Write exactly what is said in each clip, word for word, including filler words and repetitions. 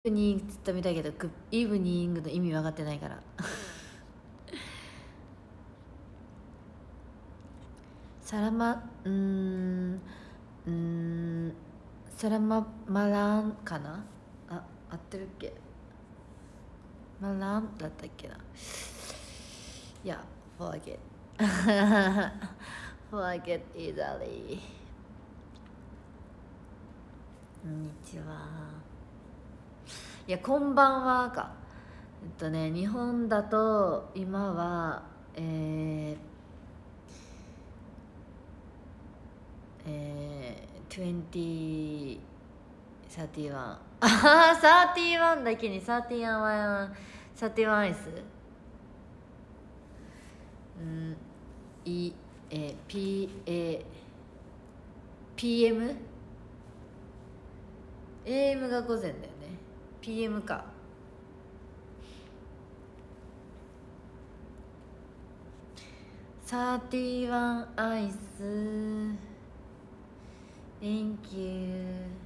イブニングっつったみたいけど、イブニングの意味分かってないからサラマうーんうーんサラママランかな、あ、合ってるっけ、マランだったっけな、いや forget forget easily。 こんにちは。いや、こんばんはか。えっとね、日本だと今はえー、えー、にじゅう、さんじゅういちああ、さんじゅういちだけにさんじゅういちはさんじゅういちアイス、うんいえー、P Aピーエム エーエム が午前だよね。 ピーエム か。さんじゅういちアイス Thank you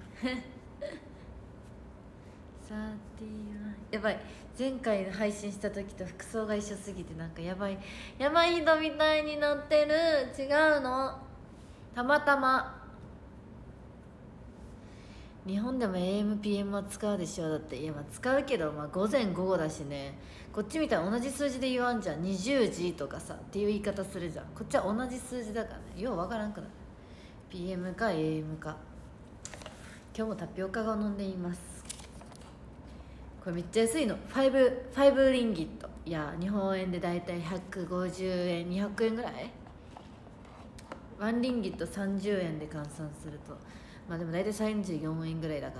さんじゅういちやばい、前回配信した時と服装が一緒すぎてなんかやばいやばい人みたいになってる。違うの、たまたま。日本でも エーエムピーエム は使うでしょ。だっていや、まあ使うけど、まあ、午前午後だしね。こっちみたいに同じ数字で言わんじゃん。にじゅうじとかさっていう言い方するじゃん。こっちは同じ数字だからね、ようわからんくなる。 ピーエム か エーエム か。今日もタピオカが飲んでいます。これめっちゃ安いの。ごリンギット、いや日本円でだいたいひゃくごじゅうえんにひゃくえんぐらい。いちリンギットさんじゅうえんで換算すると、まあでも大体さんじゅうよんえんぐらいだから。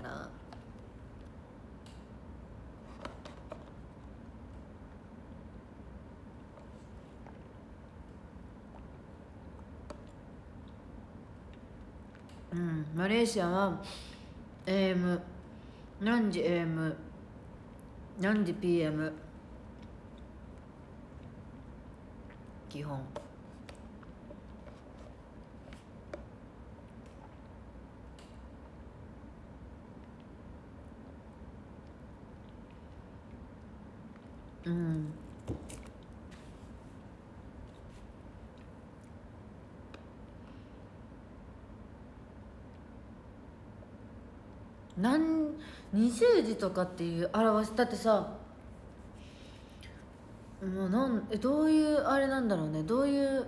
うん、マレーシアは エーエム 何時 エーエム 何時 ピーエム 基本。うんなんにじゅうじとかっていう表しだってさ、もうなんえどういうあれなんだろうね。どういう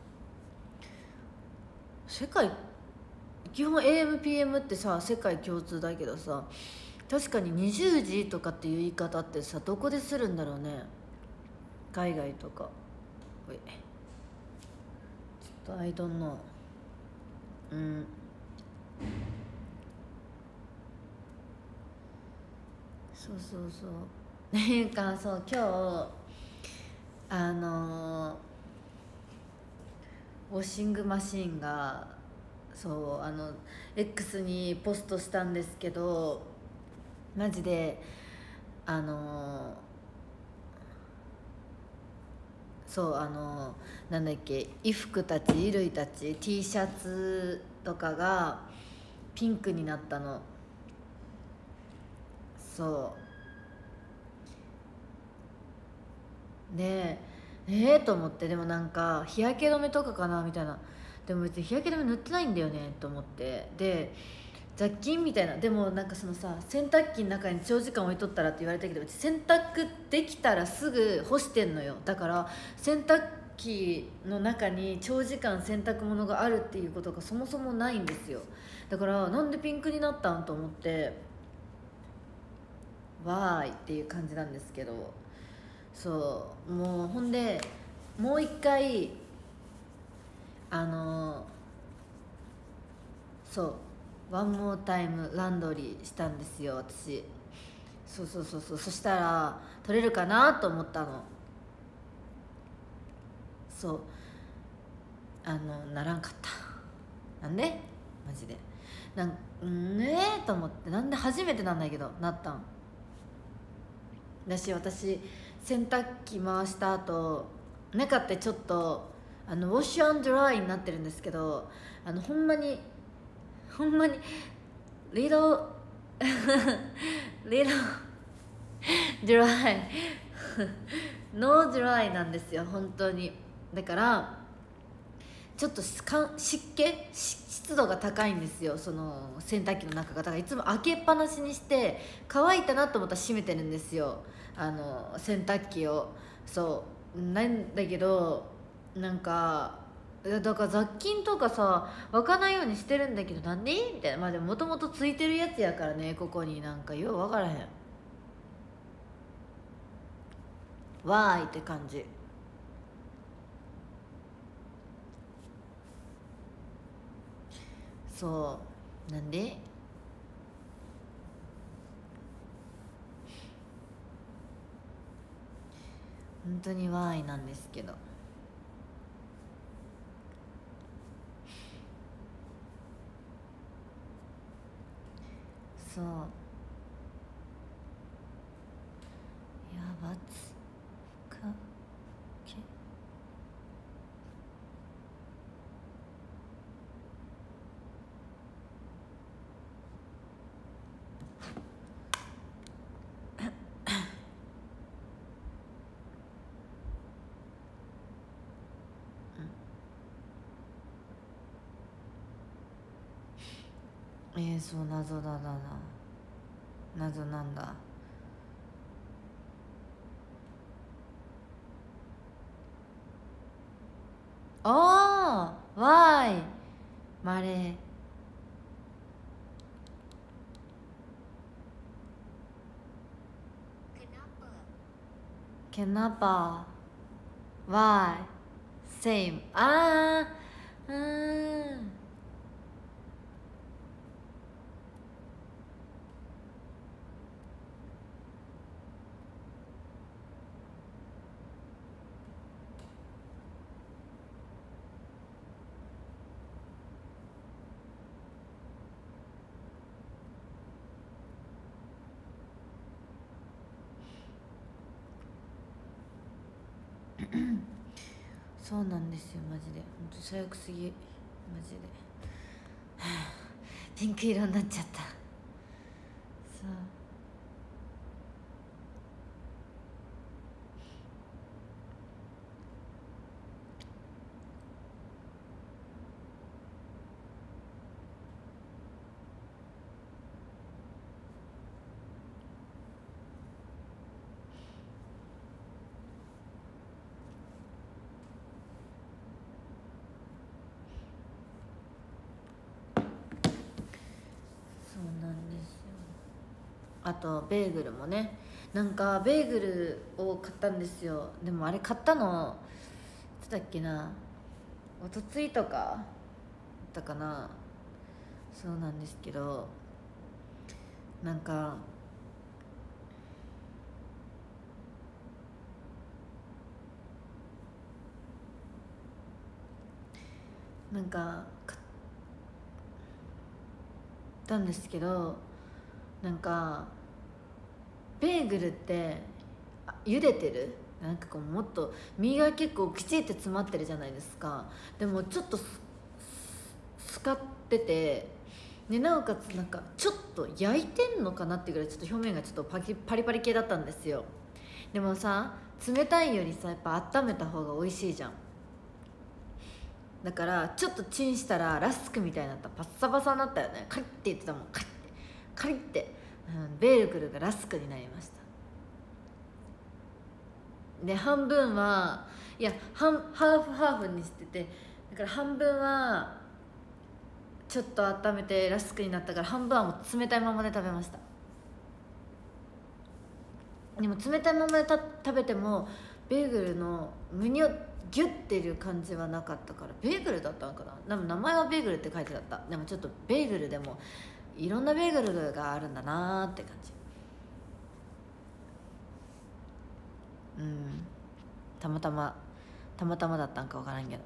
世界、基本 エーエムピーエム ってさ世界共通だけどさ、確かににじゅうじとかっていう言い方ってさどこでするんだろうね、海外とか。おいちょっと I don't know。 うんそうそうそうなんかそう今日あのー、ウォッシングマシーンがそうあの X にポストしたんですけど、マジであのー、そうあのー、なんだっけ、衣服たち衣類たち T シャツとかがピンクになったの。そうでええー、と思って。でもなんか日焼け止めとかかなみたいな。でも別に日焼け止め塗ってないんだよねと思って。で雑菌みたいな。でもなんかそのさ、洗濯機の中に長時間置いとったらって言われたけど、うち洗濯できたらすぐ干してんのよ。だから洗濯機の中に長時間洗濯物があるっていうことがそもそもないんですよ。だからなんでピンクになったんと思って、わーいっていう感じなんですけど。そうもうほんでもう一回あのそうワンモータイムランドリーしたんですよ私。そうそうそうそう。そしたら取れるかなと思ったの。そうあのならんかった。なんでマジでなんんねえと思って。なんで初めてなんだけどなったんだし、私洗濯機回した後中ってちょっとあのウォッシュアンドライになってるんですけど、あのほんまにほんまにリドリロドライノードライなんですよ本当に。だからちょっとか湿気湿度が高いんですよ、その洗濯機の中が。だからいつも開けっぱなしにして乾いたなと思ったら閉めてるんですよ、あの洗濯機を。そうなんだけどなんかだから雑菌とかさ湧かないようにしてるんだけどなんでみたいな。まあでももともとついてるやつやからね、ここになんかよう分からへんわーいって感じ。そうなんで本当にわーいなんですけど、そうやばつかけえー、そう謎だだな謎なんだ。おーわーいまれkenapa why same あーうーんそうなんですよマジで本当最悪すぎマジで、はあ、ピンク色になっちゃった。そうそうなんですよ。あとベーグルもね、なんかベーグルを買ったんですよ。でもあれ買ったのいつだっけな、おとついとかだったかな。そうなんですけどなんかなんか買ったんですけどなんかベーグルってあ茹でてるなんかこうもっと身が結構きちって詰まってるじゃないですか。でもちょっとすすかっててでなおかつなんかちょっと焼いてんのかなっていうぐらいちょっと表面がちょっとパキパリパリ系だったんですよ。でもさ冷たいよりさやっぱ温めた方が美味しいじゃん。だからちょっとチンしたらラスクみたいになった、パッサパサになったよね。カリッて言ってたもん、カリッてカリッて、うん、ベーグルがラスクになりました。で半分はいやハンハーフハーフにしてて、だから半分はちょっと温めてラスクになったから半分はもう冷たいままで食べました。でも冷たいままでた食べてもベーグルのむにゅギュッていう感じはなかったから、ベーグルだったのかな。でも名前はベーグルって書いてあった。でもちょっとベーグルでもいろんなベーグルがあるんだなーって感じ。うんたまたまたまたまだったんか分からんけど。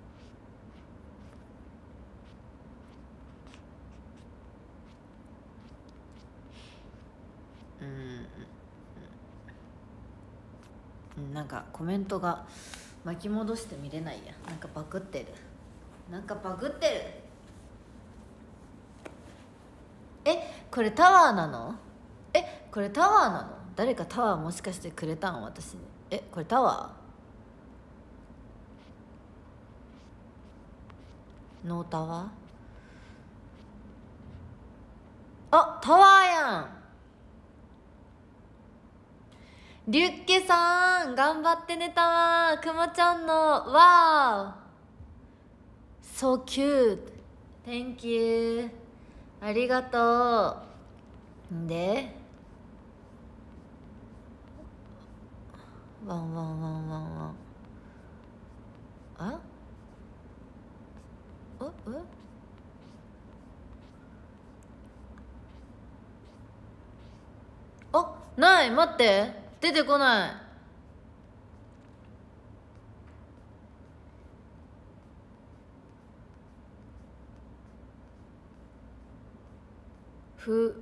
うんなんかコメントが巻き戻して見れないや。なんかバグってるなんかバグってる。えこれタワーなの？えこれタワーなの？誰かタワーもしかしてくれたん私に。えこれタワー？ノータワー？あタワーやん。リュッケさん頑張ってね。タワーくまちゃんのわー So cute Thank you ありがとう。んでワンワンワンワンワンあううあない待って出てこない。ふ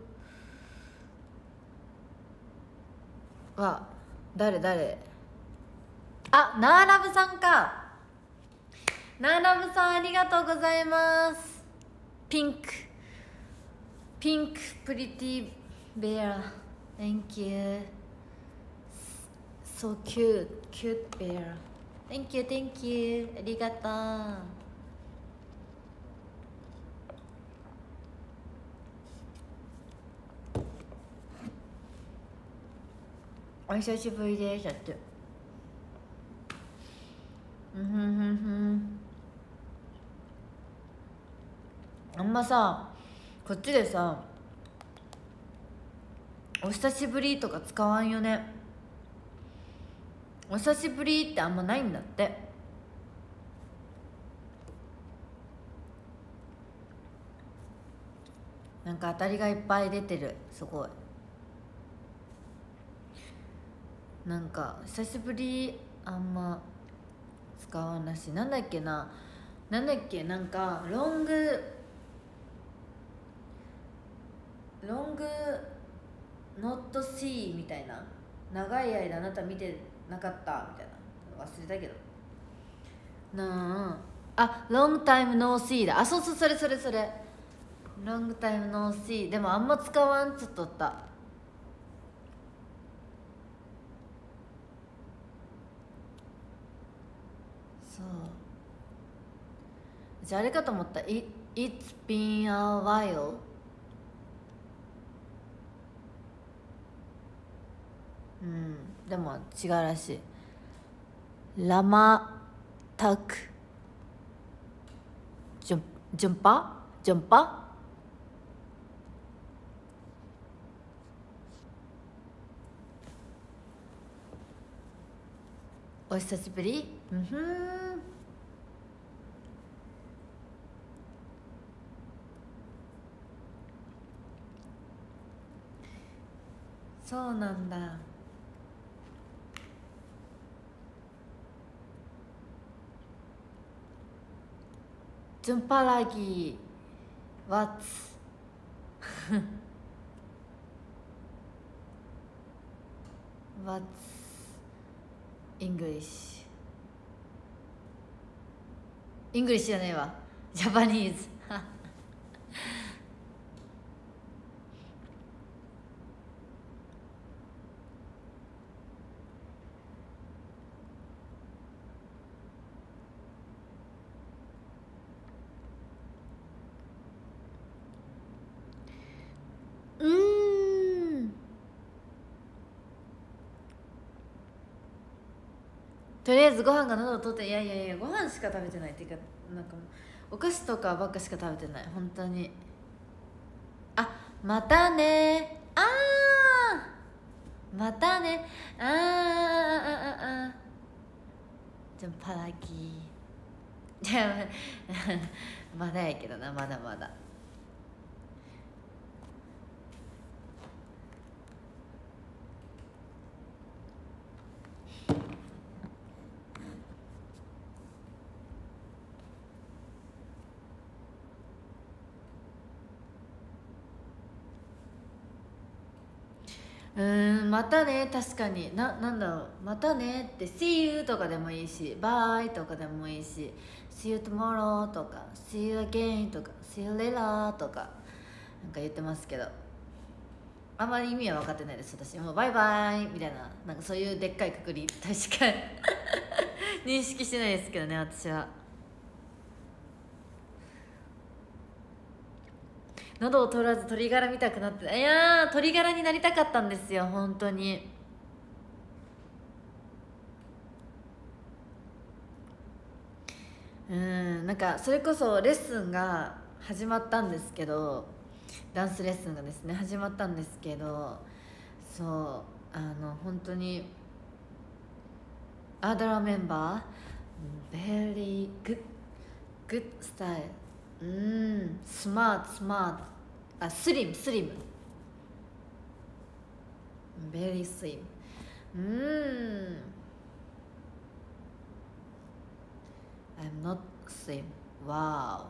は誰誰あナーラブさんか。ナーラブさんありがとうございます。ピンクピンクプリティベア Thank you So cute cute bear Thank you thank you ありがとう。お久しぶりですだってうんふんふんふん。あんまさこっちでさお久しぶりとか使わんよね。お久しぶりってあんまないんだって。なんか当たりがいっぱい出てる。すごいなんか久しぶりあんま使わんらしい。なんだっけななんだっけなんかロングロングノットシーみたいな長い間あなた見てなかったみたいな忘れたけどなあ。あロングタイムノーシーだ。あそうそうそれそれそれロングタイムノーシーでもあんま使わんつっとった。そうじゃああれかと思った。 It, It's been a whileうんでも違うらしい。ラマタクジュンジュンパジュンパお久しぶり。うんふんそうなんだ。Jumpa lagi. What's What's English? English じゃねえわ。ジャパニーズ。うーんとりあえずご飯が喉を通って。いやいやいやご飯しか食べてないっていうかなんかもうお菓子とかばっかしか食べてない本当に。あまたねあーまたねあーあーあーあーじゃあパラキじゃあまだやけどなまだまだ。うーんまたね確かにななんだろうまたねって See you とかでもいいし Bye とかでもいいし See you tomorrow とか See you again とか See you later とかなんか言ってますけどあまり意味は分かってないです。私もうバイバイみたいな、なんかそういうでっかいくくりとしか認識してないですけどね、私は。喉を通らず鶏ガラ見たくなって、いやー鶏ガラになりたかったんですよ本当に。うんなんかそれこそレッスンが始まったんですけど、ダンスレッスンがですね始まったんですけど、そうあの本当にアダラメンバー very good good style うん smart smart あスリムスリム very slim うん I'm not slim wow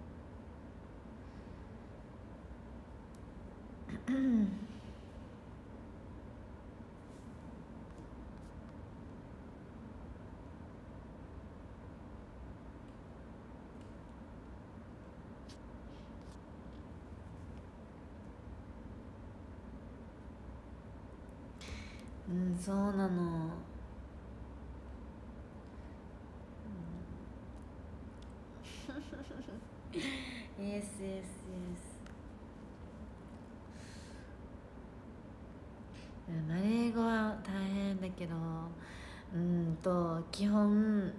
うんそうなのイエスイエスイエスマレー語は大変だけどうんと基本うん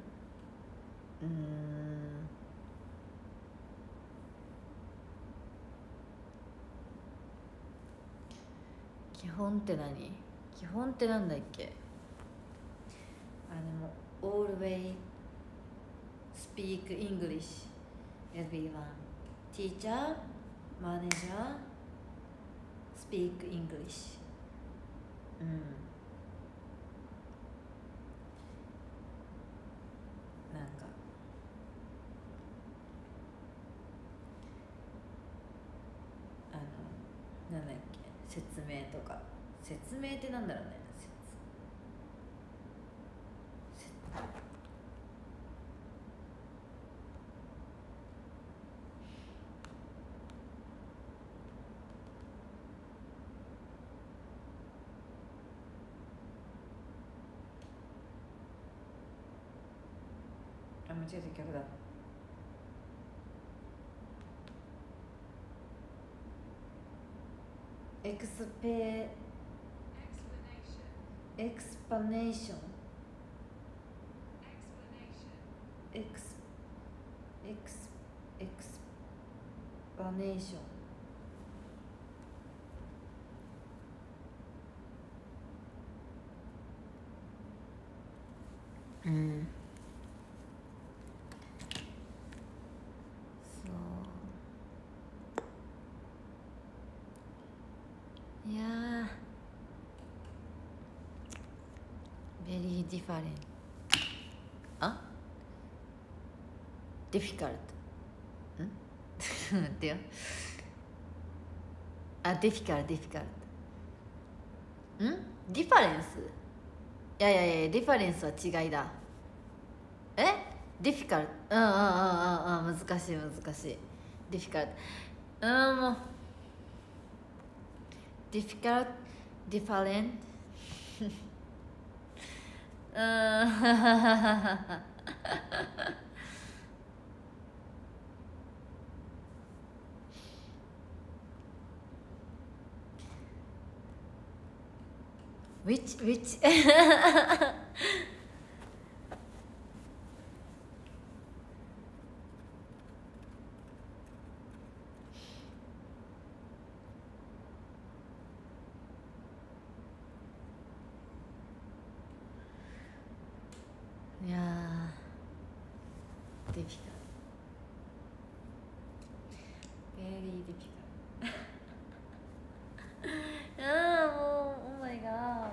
基本って何基本ってなんだっけあでも always speak English everyone teacher manager speak English うんなんかあのなんだっけ説明とか説明ってなんだろうねあ間違えた曲だエクスペエクスパネーションエクスエクスエクスパネーションうんそういやー very different あ difficult ん待ってよあ difficult difficult んディファレンスいやいやいやディファレンスは違いだえディフィカルうんうんうんうんうん難しい難しいディフィカルうんもうディフィカルディファレンうん which which いやーディフィカル very difficult ああもう oh my god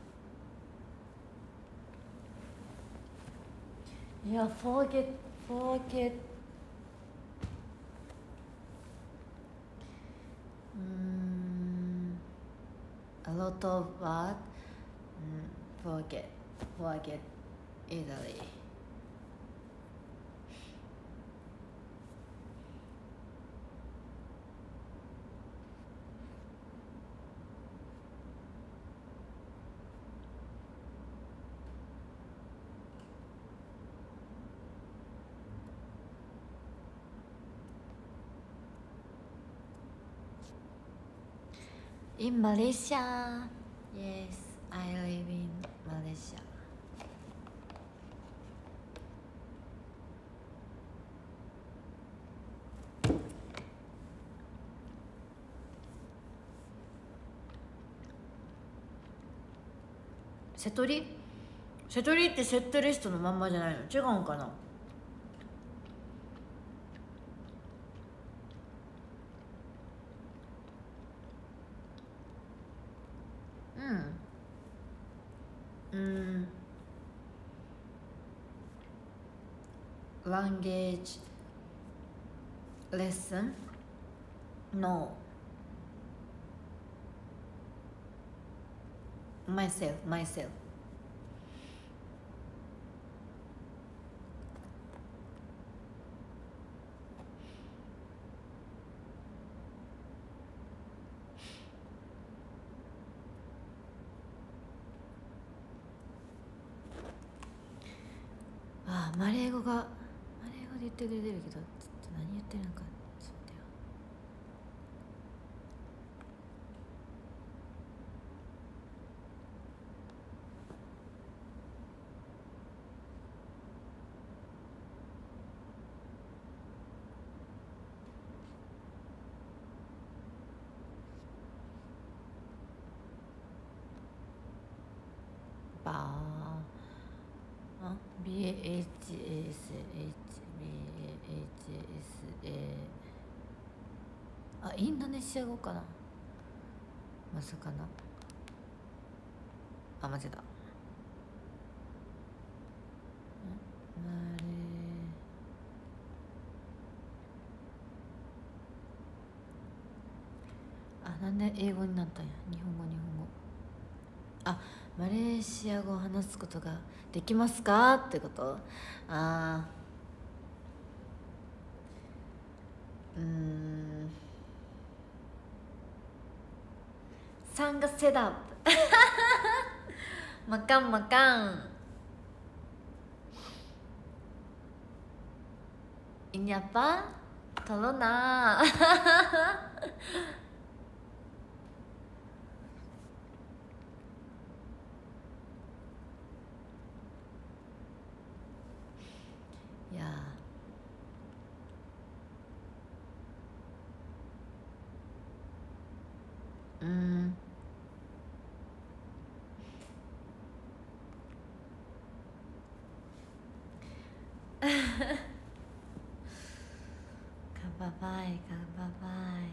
いや forget forget うーん a lot of word うん forget forget easily う in Malaysia. Yes, I live in Malaysia. 瀬戸り瀬戸りってセットリストのまんまじゃないの？違うんかな？うんうんランゲージレッスン No myself myself ああマレー語がマレー語で言ってくれてるけどちょっと何言ってるのかちょっと待ってよ。バーあ ビーエイチエーエス エイチ ビーエイチエーエス エー あインドネシア語かなまさかなあ間違えたマレーあなんで英語になったんや日本語日本語あマレーシア語を話すことができますかってこと。あーうーんサンガセダップマカンマカンini apa tolong naいやうんカババイカババイ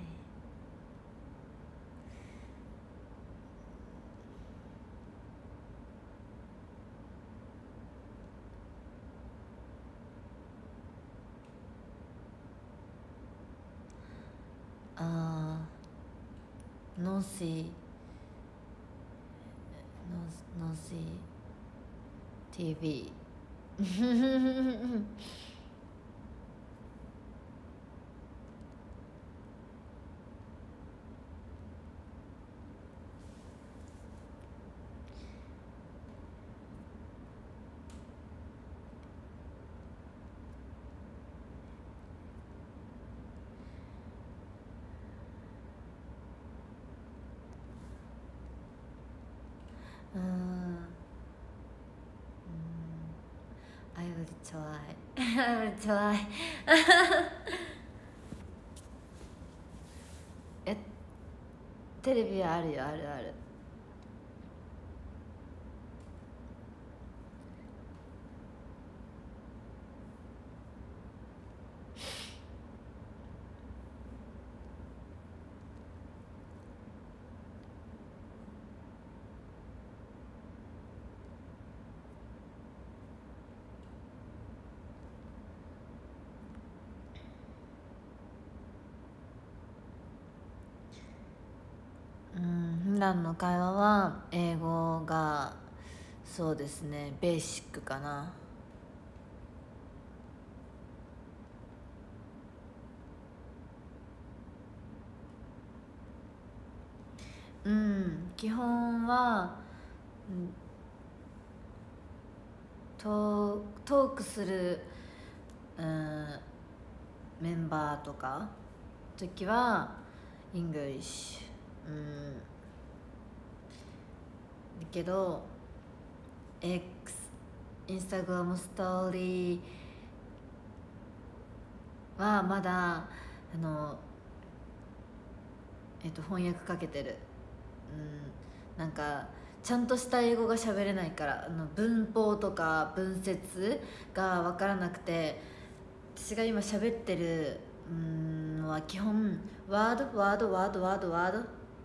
あーノーシーノーシー ティーブイ うん I will try I will try えテレビあるよあるあるうん普段の会話は英語がそうですねベーシックかな。うん基本は、うん、トトークする、うん、メンバーとか時はイングリッシュ、うん、 けど X インスタグラムストーリーはまだあのえっと翻訳かけてる。うん、なんかちゃんとした英語が喋れないから、あの文法とか文節が分からなくて、私が今喋ってるうんのは基本ワードワードワードワードワード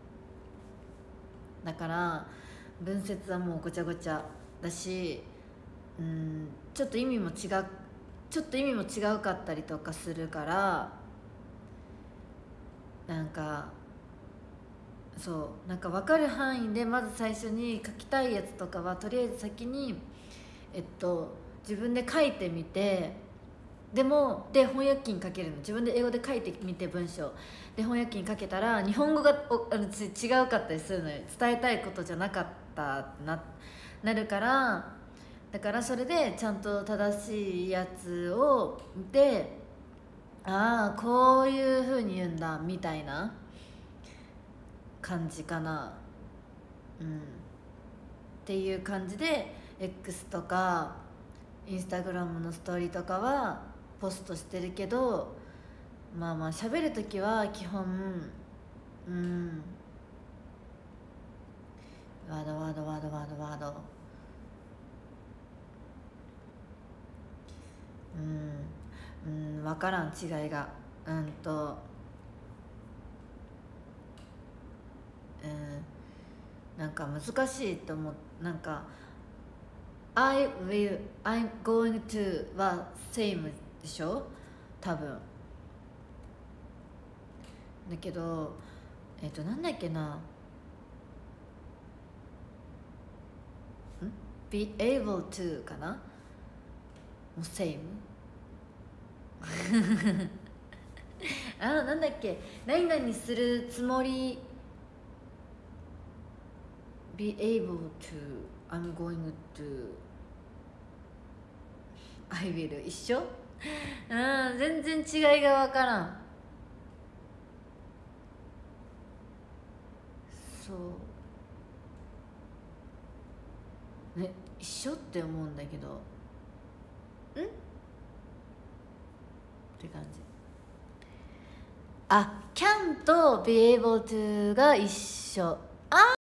だから、文節はもうごちゃごちゃだし、うんちょっと意味も違うちょっと意味も違うかったりとかするから、なんかそうなんか分かる範囲でまず最初に書きたいやつとかはとりあえず先にえっと自分で書いてみて、でもで翻訳機にかけるの、自分で英語で書いてみて文章で翻訳機にかけたら日本語がおあのち違うかったりするのよ。伝えたいことじゃなかったってななるから、だからそれでちゃんと正しいやつを見て、ああこういうふうに言うんだみたいな感じかな。うんっていう感じで X とかインスタグラムのストーリーとかはポストしてるけど、まあまあ喋るときは基本うんワードワードワードワードワードうんうん分からん違いがうんとうんなんか難しいと思う。なんか I will I'm going to は same でしょ多分。だけどえっ、となんだっけな、ん be able to かな、もう same あなんだっけ、何々するつもり be able to I'm going to I will 一緒うん全然違いが分からん。そうね一緒って思うんだけどんって感じ。あ can と be able to が一緒。あ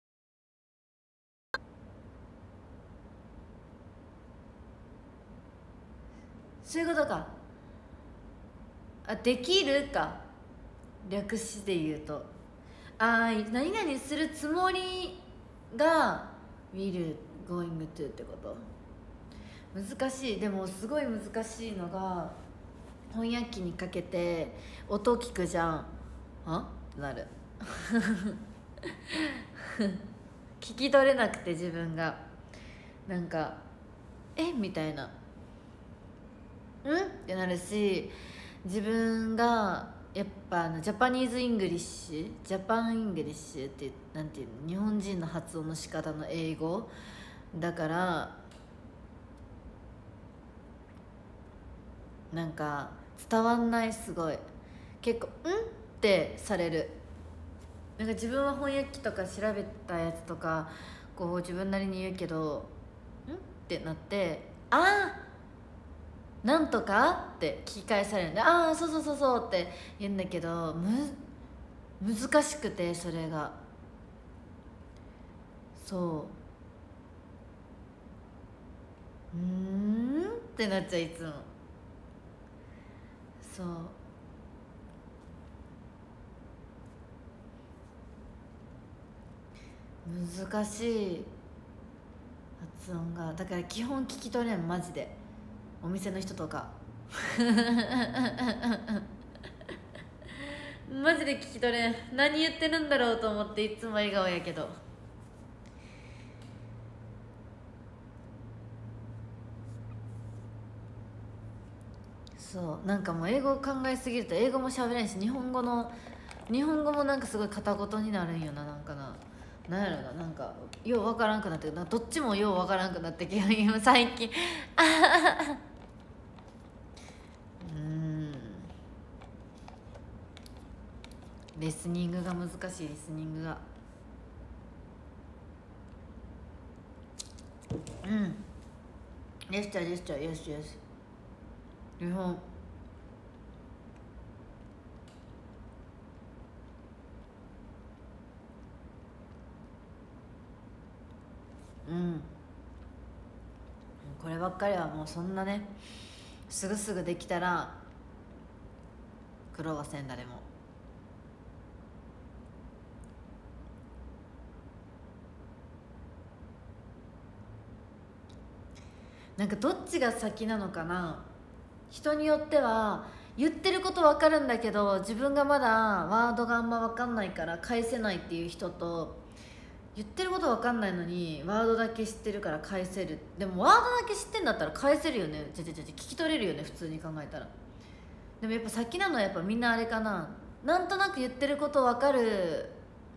そういうことか。あできるか、略して言うとあ何々するつもりが will going to ってこと。難しい。でもすごい難しいのが翻訳機にかけて音聞くじゃん、あってなる聞き取れなくて自分がなんかえみたいな、んってなるし、自分がやっぱあのジャパニーズイングリッシュジャパンイングリッシュってなんていうの、日本人の発音の仕方の英語だからなんか伝わんない。すごい結構「ん?」ってされる。なんか自分は翻訳機とか調べたやつとかこう自分なりに言うけど「ん?」ってなって「ああなんとか?」って聞き返されるんで「ああそうそうそうそう」って言うんだけどむ難しくて、それがそううーんってなっちゃういつも。そう難しい発音が、だから基本聞き取れんマジで。お店の人とかマジで聞き取れん、何言ってるんだろうと思っていつも笑顔やけど。そうなんかもう英語を考えすぎると英語も喋れんし、日本語の日本語もなんかすごい片言になるんよな。なんかななんやろな、なんかようわからんくなってどっちもようわからんくなってきて今最近うんリスニングが難しい。リスニングがうん。ジェスチャージェスチャー、イエスイエス。日本。うん。こればっかりはもうそんなね、すぐすぐできたら苦労はせん誰も。なんかどっちが先なのかな。人によっては言ってること分かるんだけど自分がまだワードがあんま分かんないから返せないっていう人と、言ってること分かんないのにワードだけ知ってるから返せる。でもワードだけ知ってんだったら返せるよね、じゃじゃじゃ聞き取れるよね普通に考えたら。でもやっぱ先なのはやっぱみんなあれかな、なんとなく言ってること分かる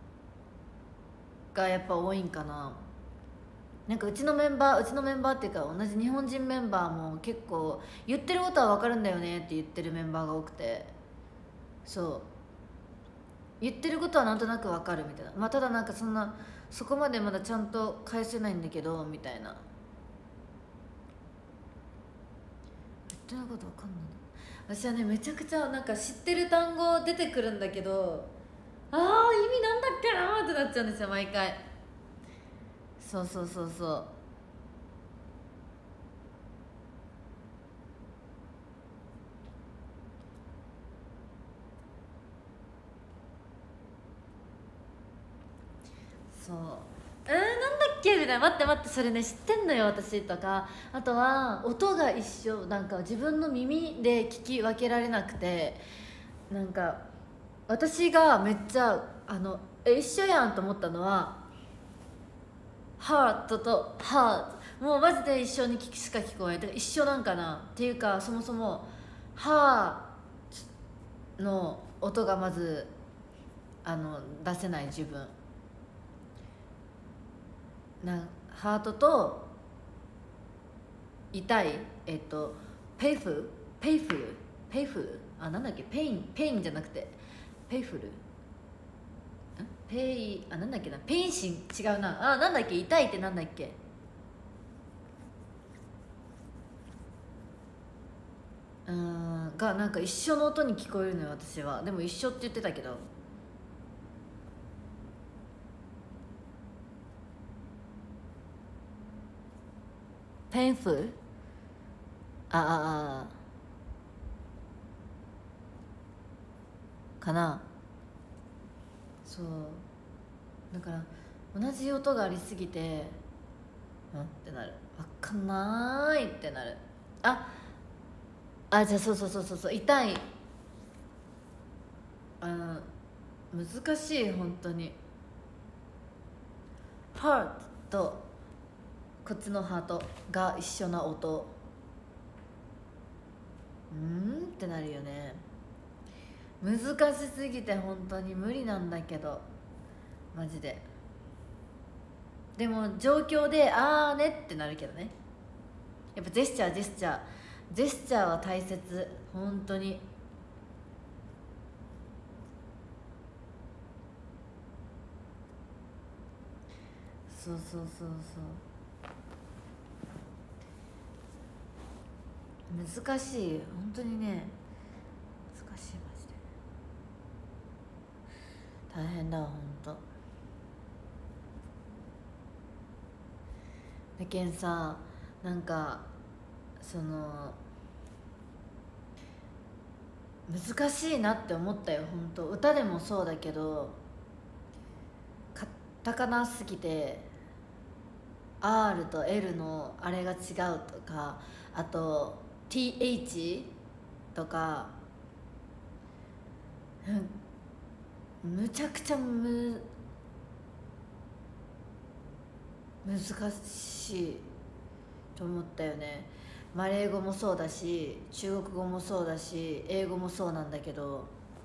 がやっぱ多いんかな。なんかうちのメンバーうちのメンバーっていうか同じ日本人メンバーも結構言ってることは分かるんだよねって言ってるメンバーが多くて、そう言ってることはなんとなく分かるみたいな、まあただなんかそんなそこまでまだちゃんと返せないんだけどみたいな、言ってること分かんない。私はねめちゃくちゃなんか知ってる単語出てくるんだけど、あー意味なんだっけなーってなっちゃうんですよ毎回。そうそうそうそう。そう、えー、なんだっけみたいな、待って待ってそれね知ってんのよ私とか。あとは音が一緒、なんか自分の耳で聞き分けられなくて、なんか私がめっちゃあのえ一緒やんと思ったのはハートとハート、もうマジで一緒に聞きしか聞こえない。だから一緒なんかなっていうか、そもそもハーの音がまずあの出せない自分な。ハートと痛い、えっとペイフペイフルペイフルあ、なんだっけ、ペインペインじゃなくてペイフルペイあ、なんだっけな、ペインシン違うなあ、なんだっけ、痛いってなんだっけ、うーんがなんか一緒の音に聞こえるのよ私は。でも一緒って言ってたけど、ペインフルあああかな。そうだから同じ音がありすぎてうんってなる、わかんないってなる。ああ、じゃあそうそうそうそうそう、痛い、あ難しい本当に。ハートとこっちのハートが一緒な音、うんってなるよね。難しすぎて本当に無理なんだけどマジで。でも状況であーねってなるけどね。やっぱジェスチャージェスチャージェスチャーは大切本当に。そうそうそうそう、難しい本当にね、難しいマジで大変だわ本当。だけんさ、なんかその難しいなって思ったよ本当。歌でもそうだけどカタカナすぎて アール と エル のあれが違うとか、あと ティーエイチ とか、うん、むちゃくちゃむ難しいと思ったよね。マレー語もそうだし中国語もそうだし英語もそうなんだけど、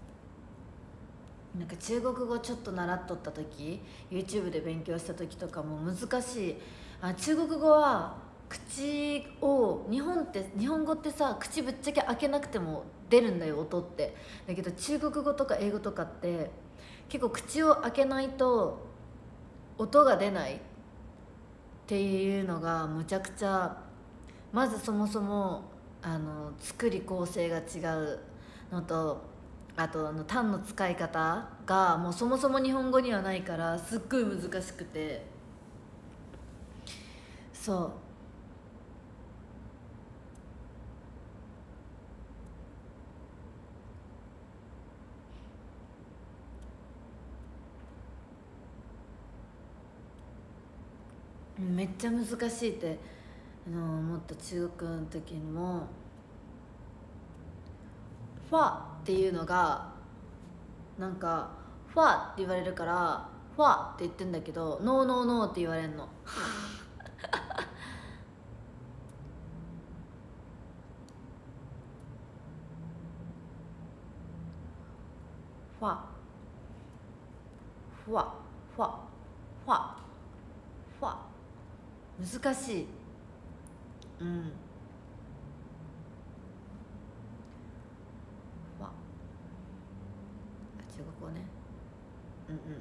なんか中国語ちょっと習っとった時 YouTube で勉強した時とかも難しい。あ、中国語は口を日本って日本語ってさ口ぶっちゃけ開けなくても出るんだよ音って。だけど中国語とか英語とかって結構口を開けないと音が出ないていうのがむちゃくちゃ、まずそもそもあの作り構成が違うのと、あとあの単の使い方がもうそもそも日本語にはないからすっごい難しくて、そうめっちゃ難しいってあの思った中国の時にも、ファっていうのがなんかファって言われるからファって言ってんだけど、ノーノーノーって言われんのファファファファファ難しい。うんファ、中国語ね。うんうんうんうん。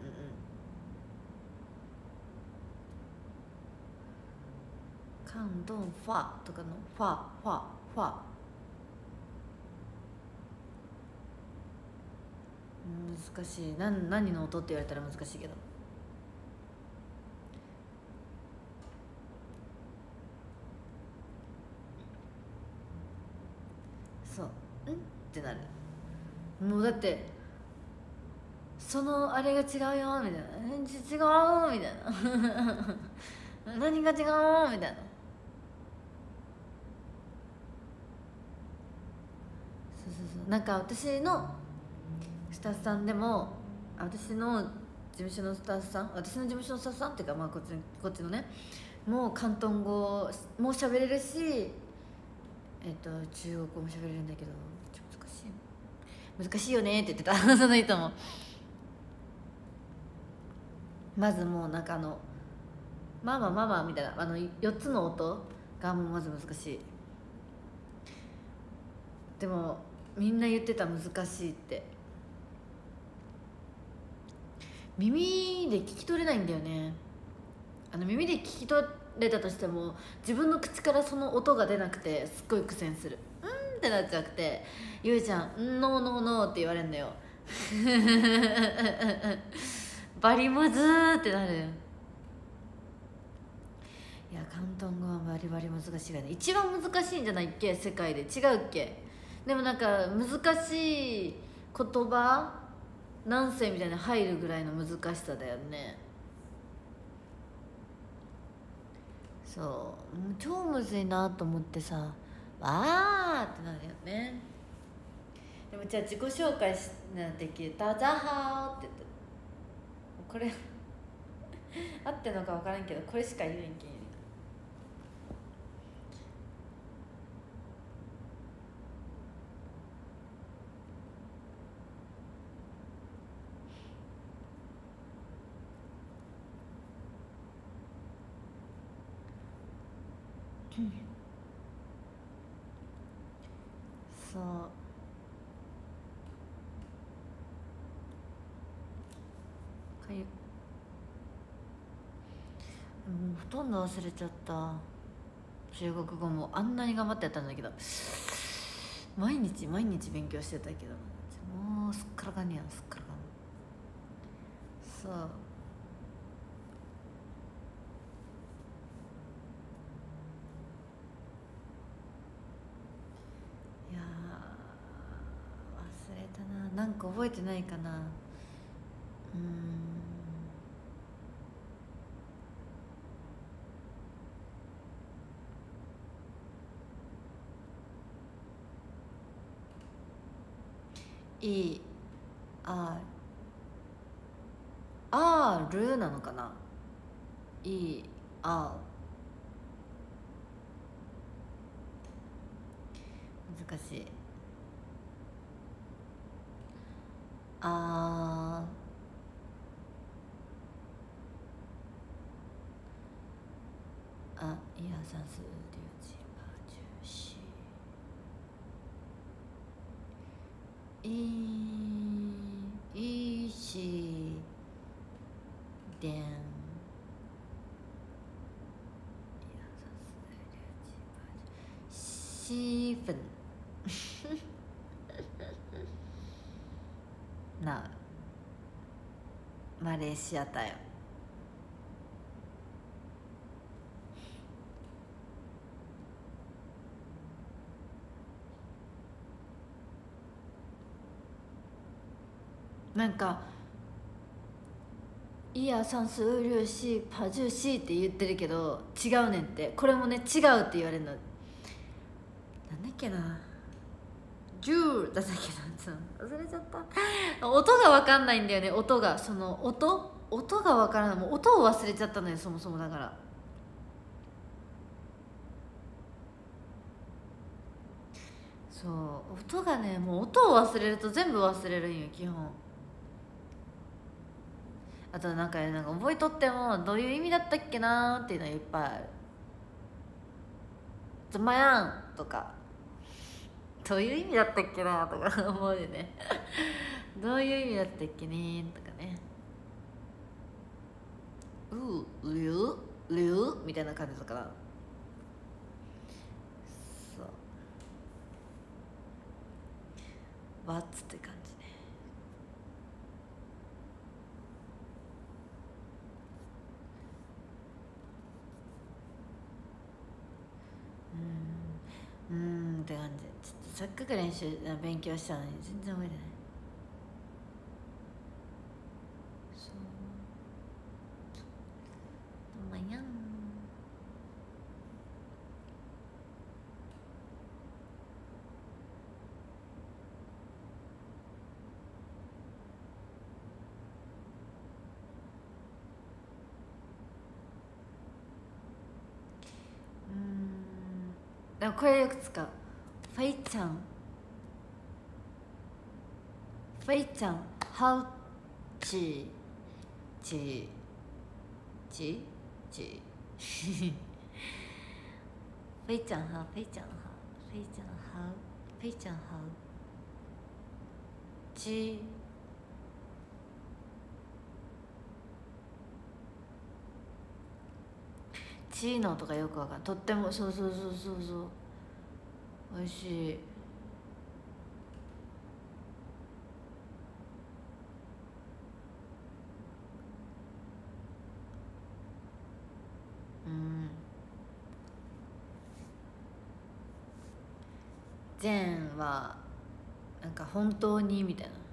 カンドンファとかのファファファ、難しい。何何の音って言われたら難しいけど、そう「ん?」ってなる。もうだってそのあれが違うよみたいな「え違う」みたいな何が違うみたいな。そうそうそう、なんか私のスタッフさんでも、私の事務所のスタッフさん私の事務所のスタッフさんっていうか、まあこっちこっちのね、もう広東語も喋れるし、えっと中国語も喋れるんだけど、ちょっと難しい難しいよねって言ってたその人も。まずもうなんかあの「ママママ」みたいなあのよっつの音がもうまず難しい。でもみんな言ってた難しいって。耳で聞き取れないんだよね。あの耳で聞き取れたとしても自分の口からその音が出なくてすっごい苦戦する。うんってなっちゃくて、ゆうちゃん「んノーノーノー」って言われるんだよバリムズーってなる。いや広東語はバリバリ難しいからね。一番難しいんじゃないっけ世界で。違うっけ。でもなんか難しい言葉何世みたいに入るぐらいの難しさだよね。そう超むずいなと思ってさ、わーってなるよね。でもじゃあ自己紹介しなんて聞いた「ダジャハー」って言って、これ合ってんのか分からんけどこれしか言えんけんそうかゆもうほとんど忘れちゃった。中国語もあんなに頑張ってやったんだけど、毎日毎日勉強してたけどもうすっからかんねやん、すっからかん。そういや忘れたな。なんか覚えてないかな。うーんいいああるなのかな。いいあ難しい。ああ一二三四六七八九十一一四点シーフンなマレーシアだよ。なんかいや算数粒子パジュシーって言ってるけど違うねんって。これもね違うって言われるの。なんだっけな、ジューだったっけな、忘れちゃった。音が分かんないんだよね。音がその音音が分からない。もう音を忘れちゃったのよ、そもそも。だからそう音がね、もう音を忘れると全部忘れるんよ基本。あとなんかなんか覚えとってもどういう意味だったっけなーっていうのがいっぱいある。「つまやん」とかどういう意味だったっけなとか思うよねどういう意味だったっけねとかね。ううりゅうりゅうみたいな感じだから。そう「わっつ」って感じね。うんうんって感じ。ちょっとせっかく練習勉強したのに全然覚えてない。そう「まやん」でもこれよく使う。フェイちゃんフェイちゃんハウチチチチフェイちゃんハウフェイちゃんハウフェイちゃんハウフェイちゃんハウチチーノとかよくわかんない。とってもそうそうそうそうそう美味しい。うんジェーンはなんか本当にみたいな。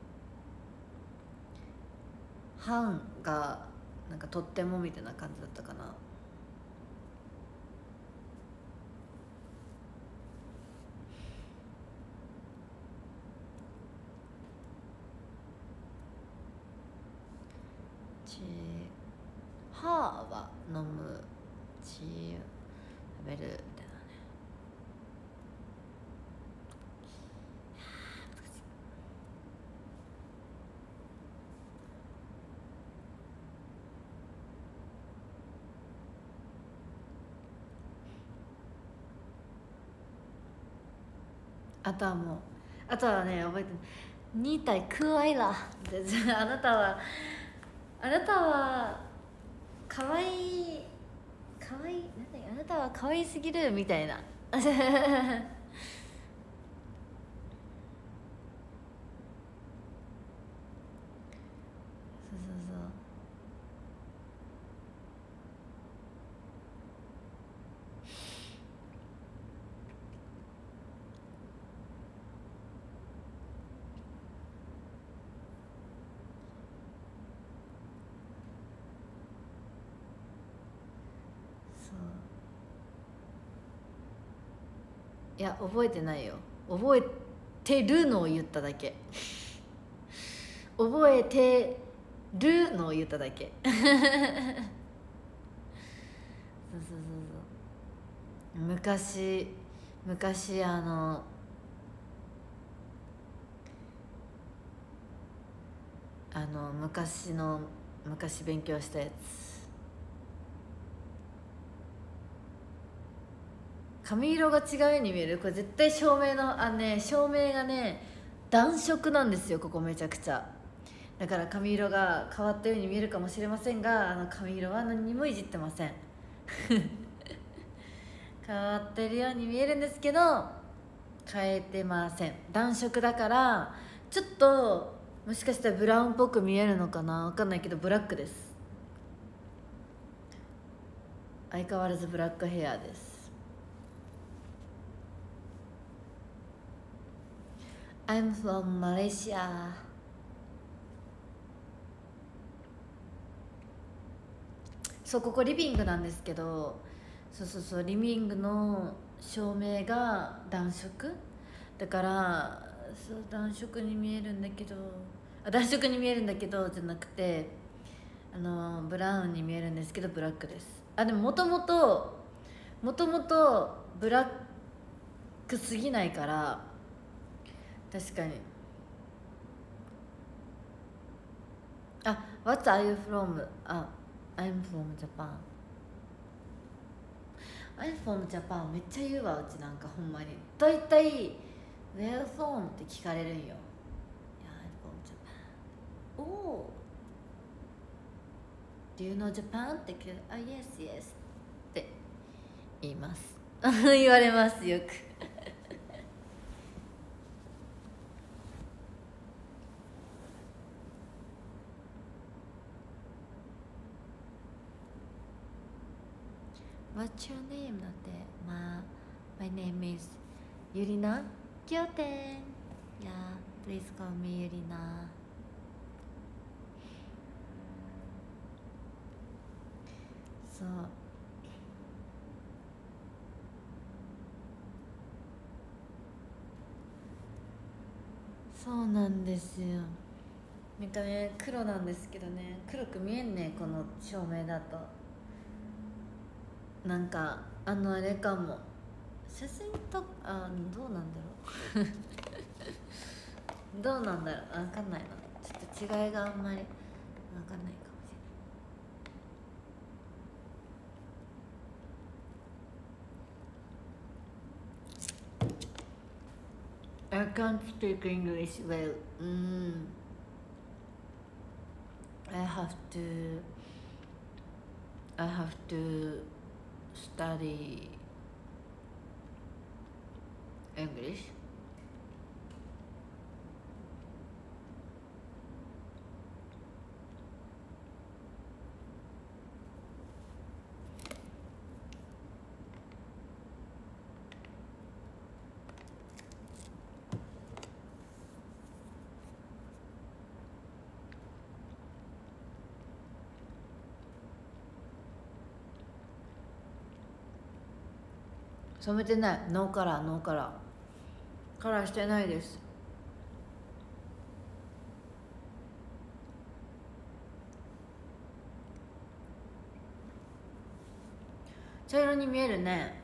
ハンがなんかとってもみたいな感じだったかな。チハーは飲む、チ食べるみたいなね。あとはもうあとはね覚えてる。に体可愛いらあなたはあなたは可愛い可愛いなんだっけ、あなたは可愛すぎるみたいなそうそうそうそういや覚えてないよ。覚えてるのを言っただけ覚えてるのを言っただけそうそうそうそう昔昔あのあの昔の昔勉強したやつ。髪色が違うように見える。これ絶対照明のあのね照明がね暖色なんですよここめちゃくちゃ。だから髪色が変わったように見えるかもしれませんが、あの髪色は何にもいじってません変わってるように見えるんですけど変えてません。暖色だからちょっともしかしたらブラウンっぽく見えるのかな、分かんないけどブラックです。相変わらずブラックヘアです。 I'm from Malaysia。 そう、ここリビングなんですけど、そうそうそう、リビングの照明が暖色だから、そう暖色に見えるんだけど、あ暖色に見えるんだけどじゃなくて、あのブラウンに見えるんですけどブラックです。あでももともともともとブラックすぎないから、確かに。あ What are you from? あ I'm from Japan。 I'm from Japan めっちゃ言うわ、うちなんかほんまに。大体 Where from? って聞かれるんよ。いや I'm from Japan。 おー Do you know Japan? って聞く。あ Yes yes って言います言われますよくWhat's your name? だって、まあ、My name is Yurina Kyoten. Yeah, please call me Yurina. そう。そうなんですよ。見た目黒なんですけどね、黒く見えんね、この照明だと。なんかあのあれかも、写真とあどうなんだろうどうなんだろう、分かんないな、ちょっと違いがあんまり分かんないかもしれない。 I can't speak English well. うん I have to I have to study English. 染めてない、ノーカラー、ノーカラー、カラーしてないです。茶色に見えるね。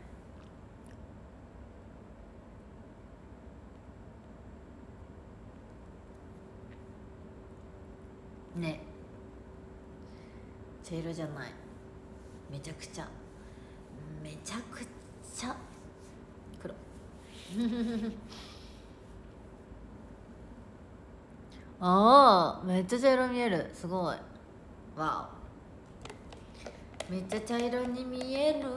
ね、茶色じゃない、めちゃくちゃめちゃくちゃ黒ああめっちゃ茶色見える、すごい、わお、めっちゃ茶色に見える。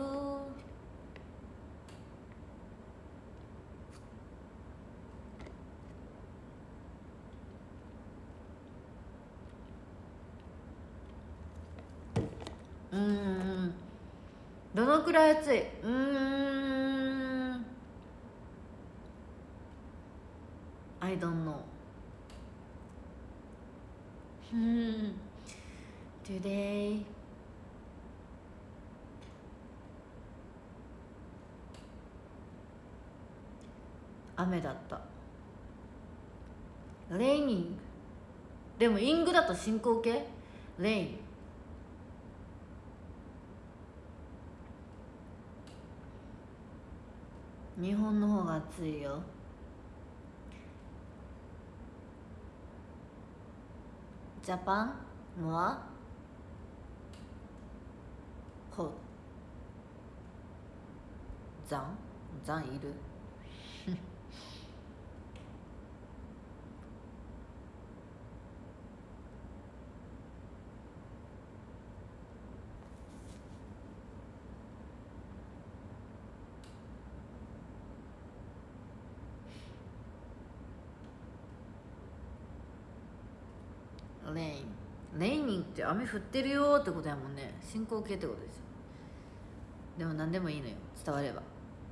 うん、どのくらい暑い、うーん I don't know うん Today 雨だった。レイニング、でもイングだと進行形、レイン、日本の方が暑いよ。ジャパンはほザンザンいるレインレイニンって雨降ってるよってことやもんね。進行形ってことですよ。でも何でもいいのよ、伝われば。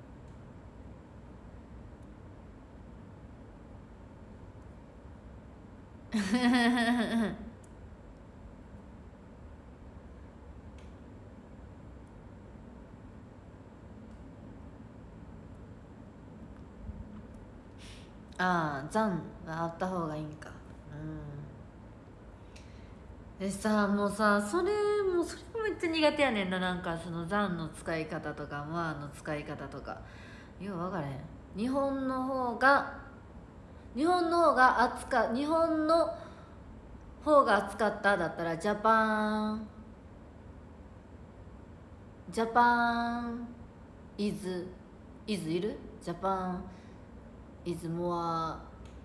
ああ、残があった方がいいんか。うん。でさ、もうさ、それもうそれもめっちゃ苦手やねんな。なんかその残の使い方とかまあの使い方とかよう分からへん。日本の方が日本の方が暑か日本の方が暑かっただったらジャパンジャパンイズイズいるジャパンイズモア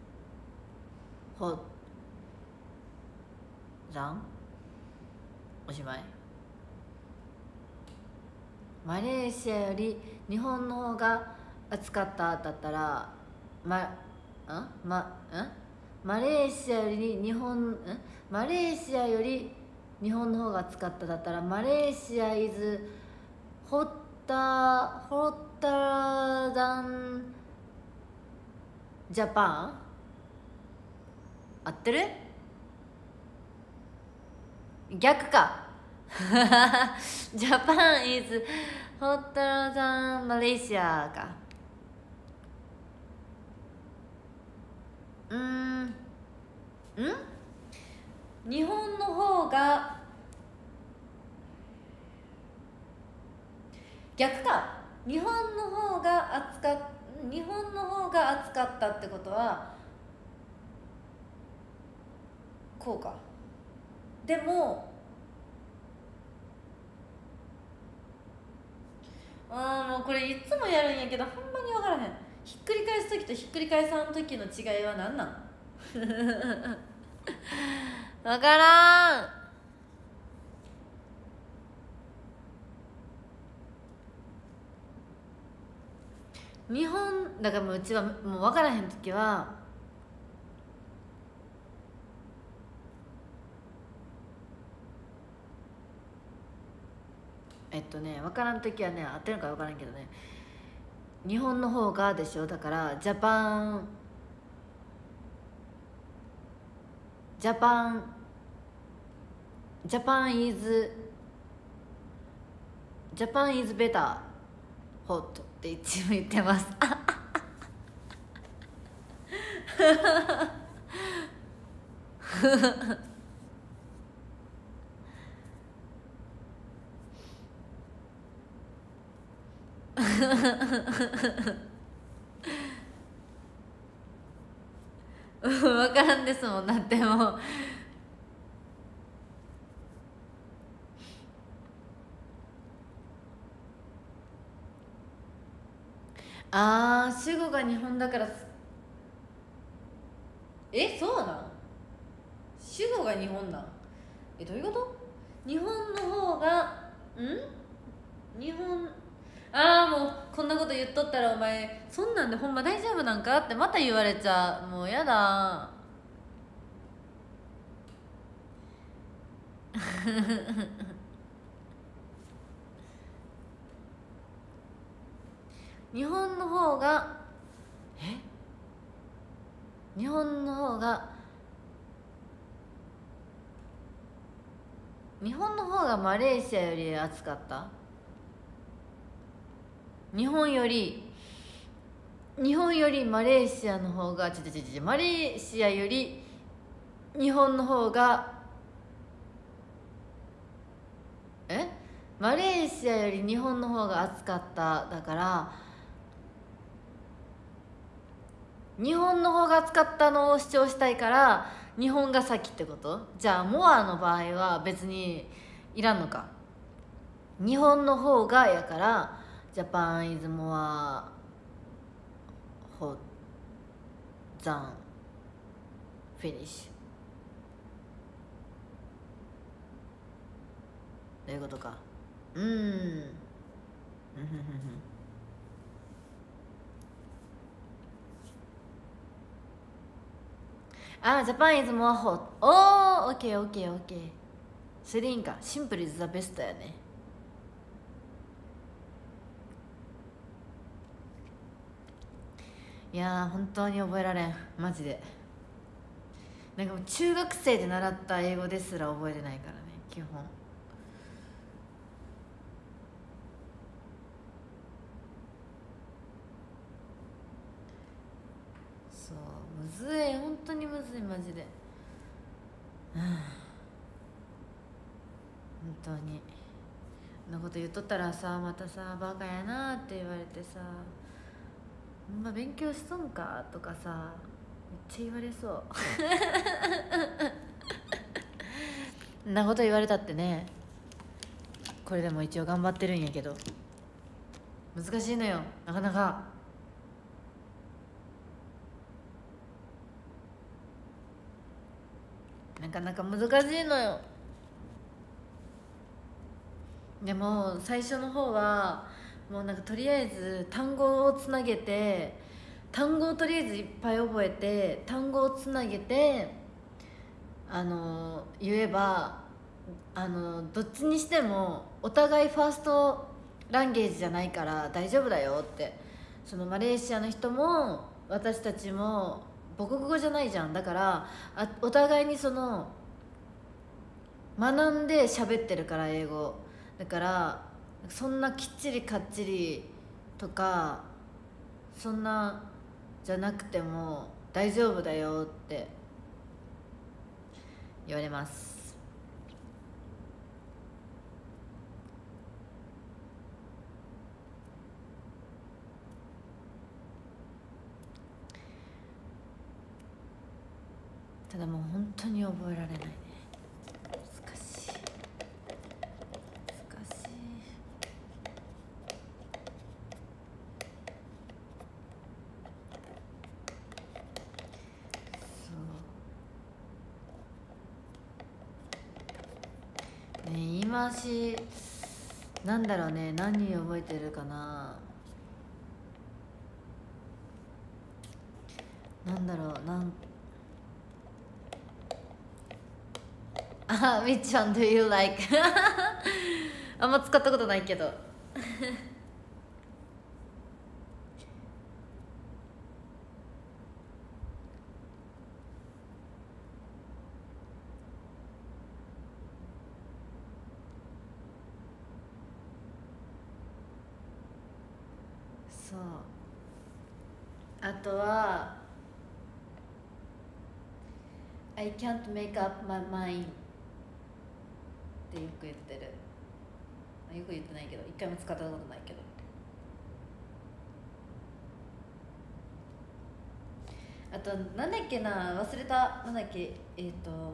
ホじゃん。おしまい。マレーシアより日本の方が暑かっただったらまんまんマレーシアより日本んマレーシアより日本の方が暑かっただったらマレーシアイズホッタホッタダンジャパン合ってる？逆か。ジャパンイズホッタダンマレーシアか。うーんん日本の方が逆か。日本の方が暑か日本の方が暑かったってことはこうか。でもあーもうこれいつもやるんやけどほんまに分からへん。ひっくり返す時とひっくり返さん時の違いは何なん？分からん。日本だからもううちはもう分からへん時はえっとね分からん時はね合ってるのか分からんけどね日本の方がでしょ。だからジャパンジャパンジャパンイズジャパンイズベターホットって一応言ってます。分からんですもん。だってもうあー主語が日本だからえそうなん主語が日本なんえどういうこと？日本の方がん日本ああもうこんなこと言っとったらお前そんなんでほんま大丈夫なんかってまた言われちゃう。もうやだ。日本の方がえ日本の方が日本の方がマレーシアより暑かった。日本より日本よりマレーシアの方がちょちょちょちょマレーシアより日本の方がえマレーシアより日本の方が暑かっただから日本の方が暑かったのを主張したいから日本が先ってこと？じゃあモアの場合は別にいらんのか。日本の方がやからジャパンイズモアホザンフィニッシュということか。うーんあ、ジャパンイズモアホット。おー、オッケーオッケーオッケー。それでいいんか。シンプルイズザベストやね。いやー、本当に覚えられん、マジで。なんかもう中学生で習った英語ですら覚えれないからね、基本。そう、むずい、本当にむずい、マジで。うん、本当に。そんなこと言っとったらさ、またさ、バカやなって言われてさ、ほんま勉強しとんかとかさ、めっちゃ言われそうそんなこと言われたってね、これでも一応頑張ってるんやけど、難しいのよ、なかなか。なかなか難しいのよ。でも最初の方はもうなんかとりあえず単語をつなげて、単語をとりあえずいっぱい覚えて、単語をつなげてあの言えば、あのどっちにしてもお互いファーストランゲージじゃないから大丈夫だよって。そのマレーシアの人も私たちも母国語じゃないじゃん。だからあお互いにその学んで喋ってるから、英語だから、そんなきっちりかっちりとかそんなじゃなくても大丈夫だよって言われます。ただもう本当に覚えられないね。難しい難しい。そうね、言い回しなんだろうね、何覚えてるかな。なんだろう、なんあ、which one do you like あんま使ったことないけどそう、あとは I can't make up my mind ってよく言ってる。よく言ってないけど、一回も使ったことないけど。あとなんだっけな、忘れた。なんだっけ、えっ、ー、と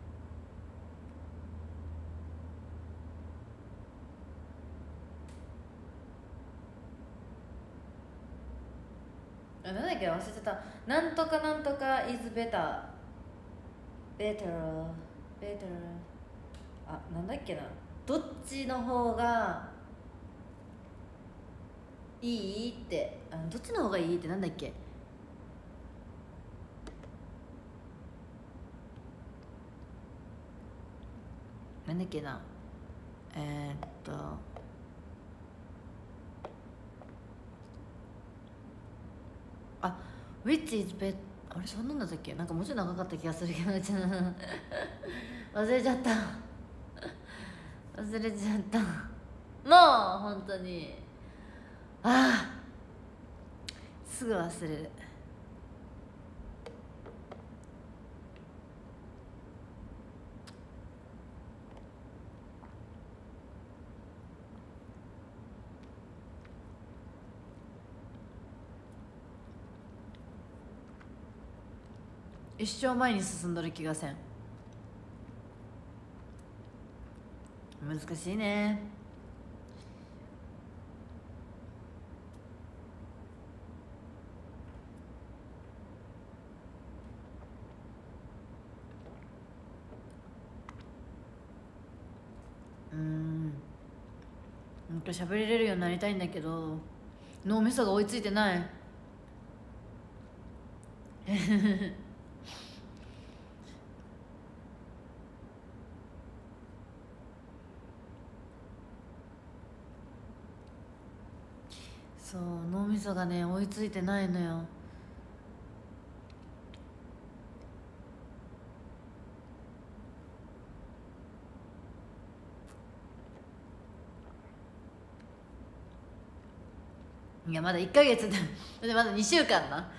あ、なんだっけ、忘れてた。なんとかなんとか is better better better あ、なんだっけな、どっちの方がいいって、あ、どっちの方がいいってなんだっけ、なんだっけな、えー、っとあ、which is better、あれそんなんだったっけ、なんかもうちょい長かった気がするけどちょっと忘れちゃった忘れちゃった、もう本当に、ああすぐ忘れる。一生前に進んどる気がせん。難しいね。うん、ほんと喋れるようになりたいんだけど脳みそが追いついてないそう、脳みそがね追いついてないのよ。いやまだいっかげつででまだにしゅうかんな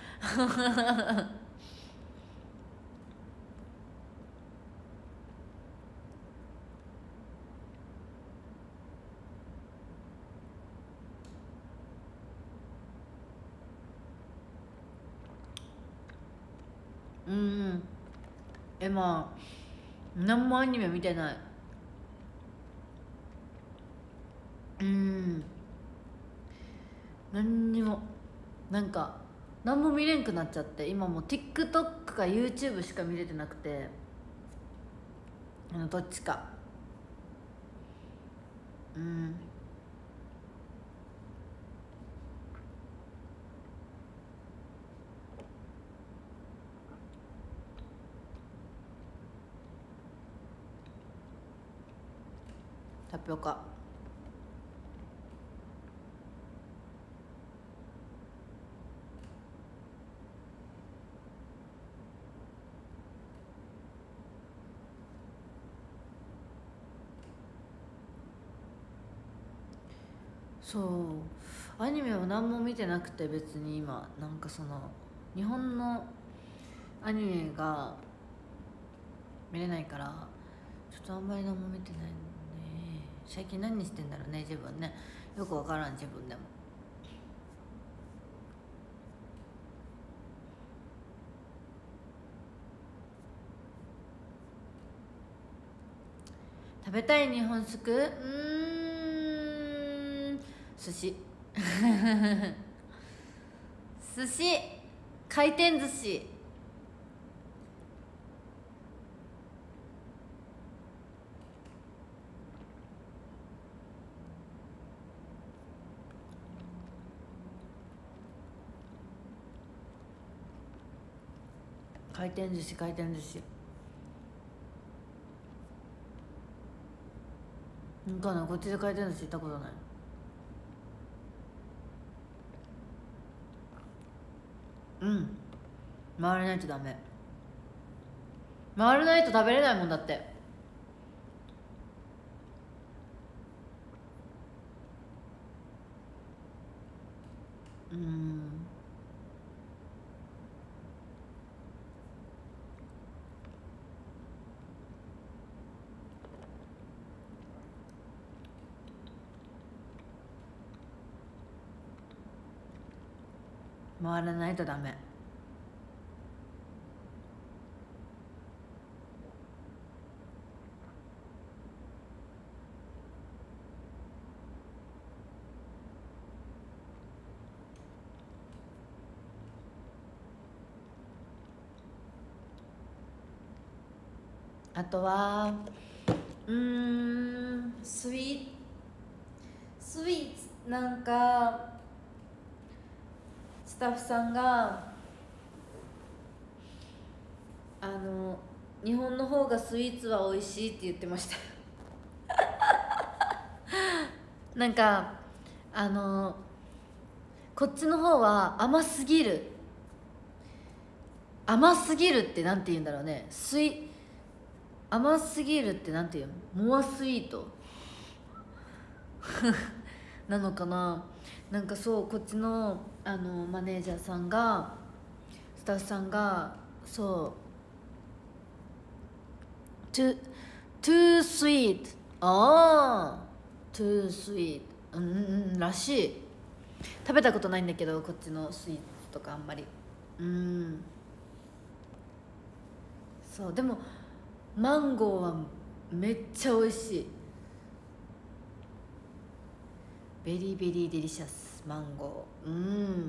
うんえまあ何もアニメ見てない。うん何にもなんか何も見れんくなっちゃって、今もう TikTok か YouTube しか見れてなくて、あのどっちか。うんタピオカ。そうアニメは何も見てなくて、別に今なんかその日本のアニメが見れないからちょっとあんまり何も見てないのね。最近何してんだろうね自分ね、よくわからん自分でも。食べたい日本食、うーん寿司寿司、回転寿司。回転寿司回転寿司なんかな、こっちで回転寿司行ったことない。うん回れないとダメ、回れないと食べれないもんだって。うん回らないとダメ。あとはうーんスイーツスイーツなんかスタッフさんがあの日本の方がスイーツは美味しいって言ってましたなんかあのこっちの方は甘すぎる、甘すぎるってなんて言うんだろうね、スイ甘すぎるってなんて言うの、モアスイートなのかな。なんかそうこっちのあのマネージャーさんがスタッフさんがそう too too sweet ああ too sweet うんうんらしい。食べたことないんだけどこっちのスイーツとかあんまり。うんそうでもマンゴーはめっちゃ美味しい。ベリーベリーデリシャスマンゴー、うん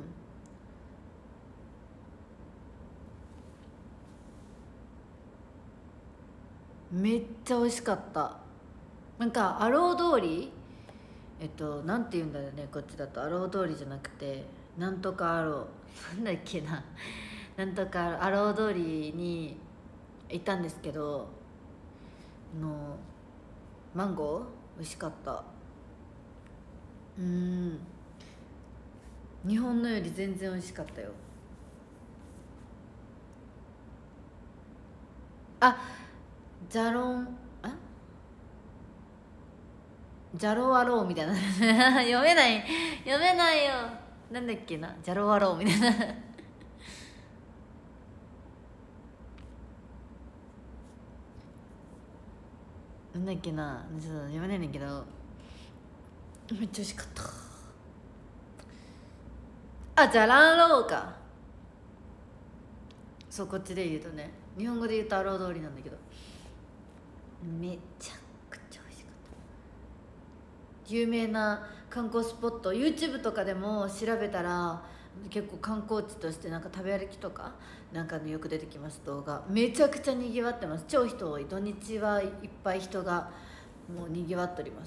めっちゃ美味しかった。なんかアロー通り、えっとなんて言うんだろうね、こっちだとアロー通りじゃなくてなんとかアローなんだっけななんとかアロー通りに行ったんですけど、あのマンゴー美味しかった。うん日本のより全然美味しかったよ。あ、ジャロンあジャロワローみたいな読めない読めないよ。なんだっけな、ジャロワローみたいななんだっけな、ちょっと読めないんだけどめっちゃ美味しかった。あ、じゃらんろうか。そう、こっちで言うとね、日本語で言うとアロー通りなんだけど、めちゃくちゃ美味しかった。有名な観光スポット YouTube とかでも調べたら結構観光地としてなんか食べ歩きとかなんかのよく出てきます。動画めちゃくちゃにぎわってます。超人多い。土日はいっぱい人がもうにぎわっております。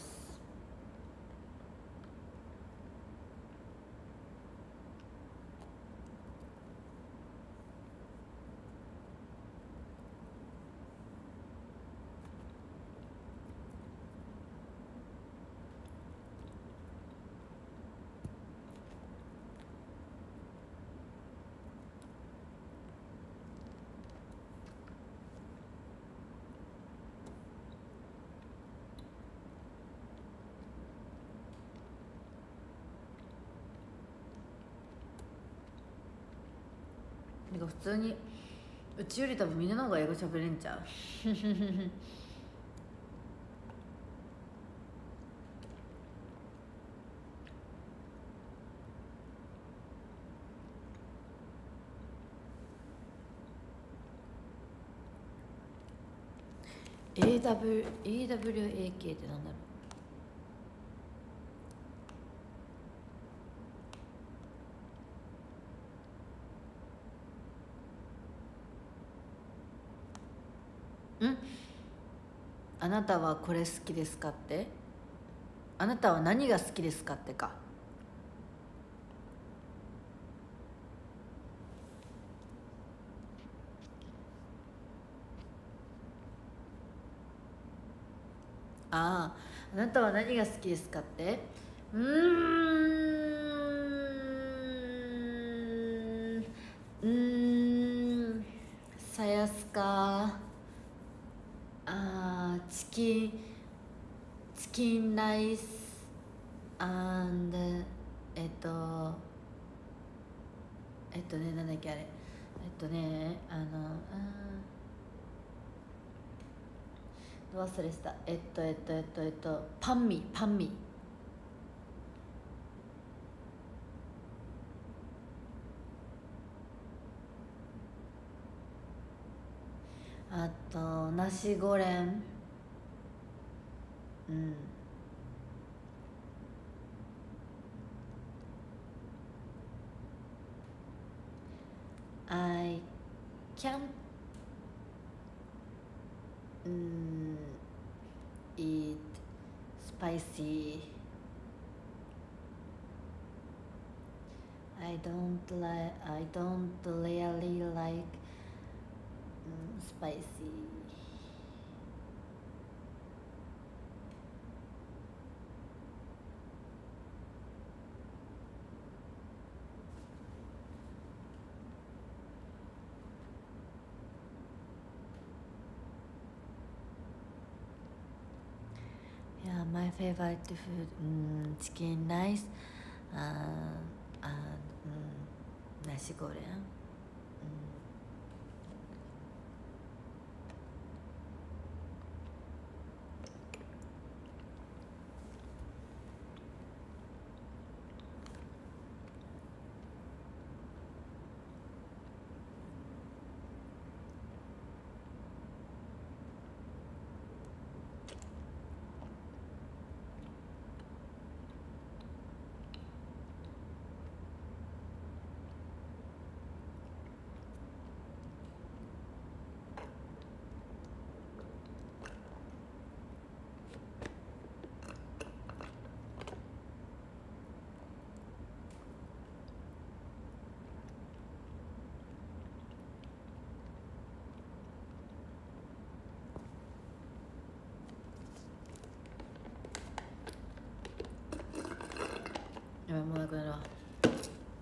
なんか普通にうちより多分みんなの方が英語喋れんちゃうエーダブリュー エーダブリューエーケー ってなんだろう。んあなたはこれ好きですかって、あなたは何が好きですかってか。ああ、あなたは何が好きですかって。うーんうーんさやすか。あーチキンチキンライスアンドえっとえっとねなんだっけあれえっとねあのあ忘れした。えっとえっとえっとえっとパンミパンミ。あとナシゴレン。うん。 I can't うん eat spicy. I don't like I don't really like mm, spicy. Yeah, my favorite food, mm, chicken rice and, and mm, nasi goreng. Mm. やばい、もうなくなるわ。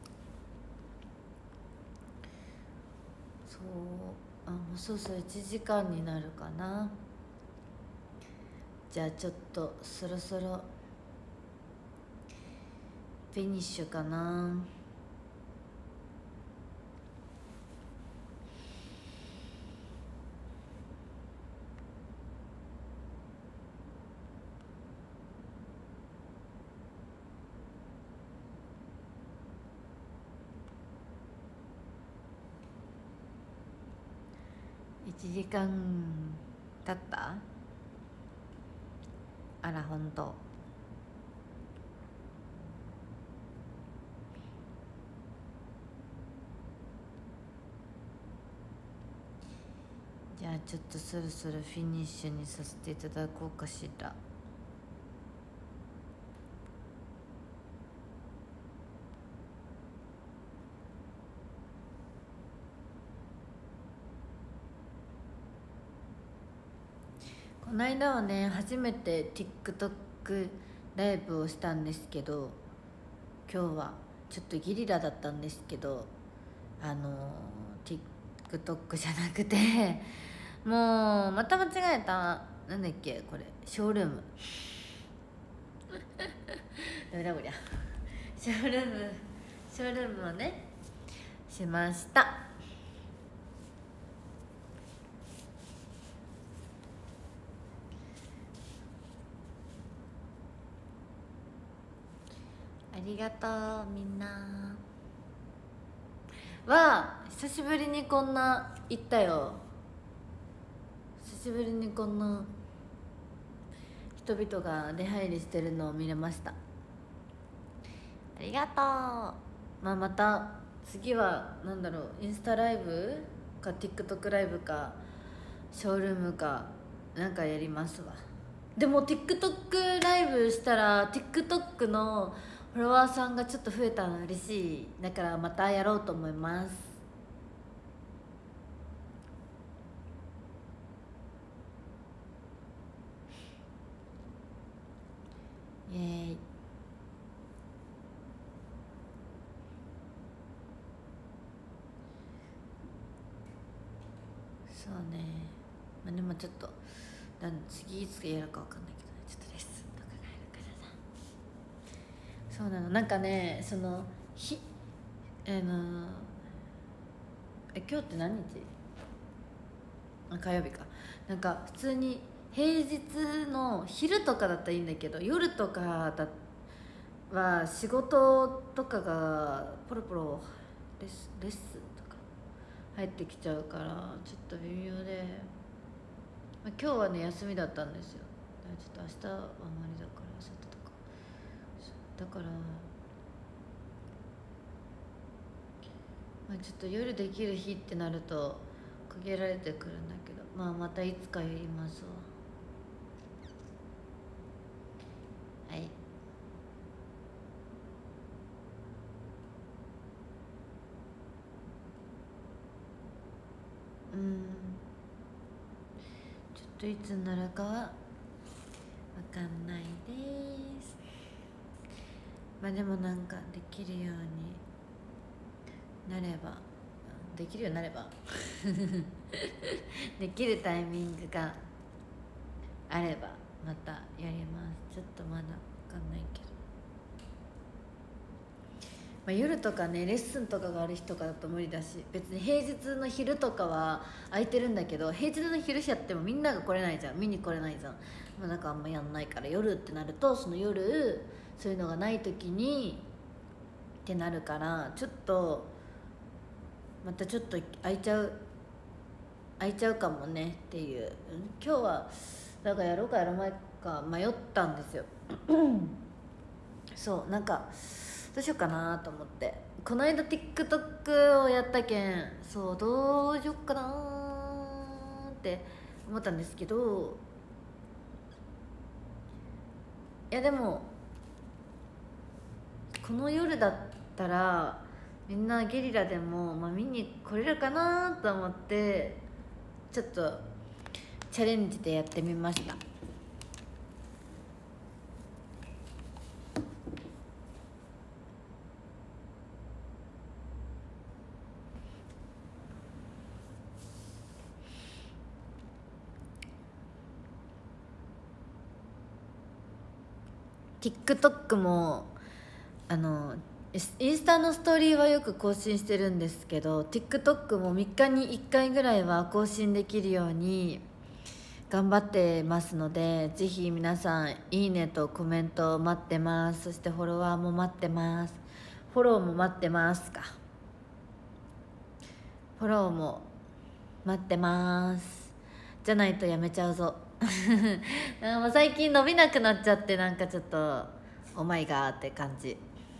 うそろそろいちじかんになるかな。じゃあちょっとそろそろフィニッシュかな。いちじかん経った？あらほんと。じゃあちょっとそろそろフィニッシュにさせていただこうかしら。この間はね初めて TikTok ライブをしたんですけど、今日はちょっとゲリラだったんですけど、あの TikTok じゃなくてもうまた間違えた。なんだっけこれ、ショールームダメだこりゃ。ショールームショールームをねしました。ありがとうみんな。わあ久しぶりにこんな行ったよ。久しぶりにこんな人々が出入りしてるのを見れました。ありがとう。まあまた次はなんだろう、インスタライブか TikTok ライブかショールームかなんかやりますわ。でも TikTok ライブしたら TikTok のフォロワーさんがちょっと増えたの嬉しい。だからまたやろうと思います。イエーイ。そうね、まあ、でもちょっと次いつやるかわかんないけどね、ちょっとレッスンとかがあるからさ。そうなの、なんかね、そのひあのえ今日って何日？あ、火曜日か。なんか普通に平日の昼とかだったらいいんだけど、夜とかだは仕事とかがポロポロレッスレッスンとか入ってきちゃうからちょっと微妙で、まあ、今日はね休みだったんですよ。だからちょっと明日はあんまりだから明後日とかだから、まあ、ちょっと夜できる日ってなると限られてくるんだけど、まあまたいつかやりますわ。はい。うん、ちょっといつになるかはわかんないです。まあでもなんかできるようになればできるようになればできるタイミングがあればまたやります。ちょっとまだわかんないけど、まあ、夜とかねレッスンとかがある日とかだと無理だし、別に平日の昼とかは空いてるんだけど、平日の昼やってもみんなが来れないじゃん、見に来れないじゃん。まあ、なんかあんまやんないから、夜ってなるとその夜そういうのがない時にってなるから、ちょっとまたちょっと空いちゃう空いちゃうかもねっていう。今日はなんかやろうかやらないか迷ったんですよそう、なんかどうしようかなと思って、この間 TikTok をやったけん、そうどうしよっかなって思ったんですけど、いやでもこの夜だったらみんなゲリラでも、まあ、見に来れるかなと思ってちょっとチャレンジでやってみました。 TikTok もあのインスタのストーリーはよく更新してるんですけど TikTok もみっかにいっかいぐらいは更新できるように頑張ってますので、ぜひ皆さんいいねとコメント待ってます。そしてフォロワーも待ってます。フォローも待ってますかフォローも待ってます。じゃないとやめちゃうぞもう最近伸びなくなっちゃって、なんかちょっとオマイガーって感じ。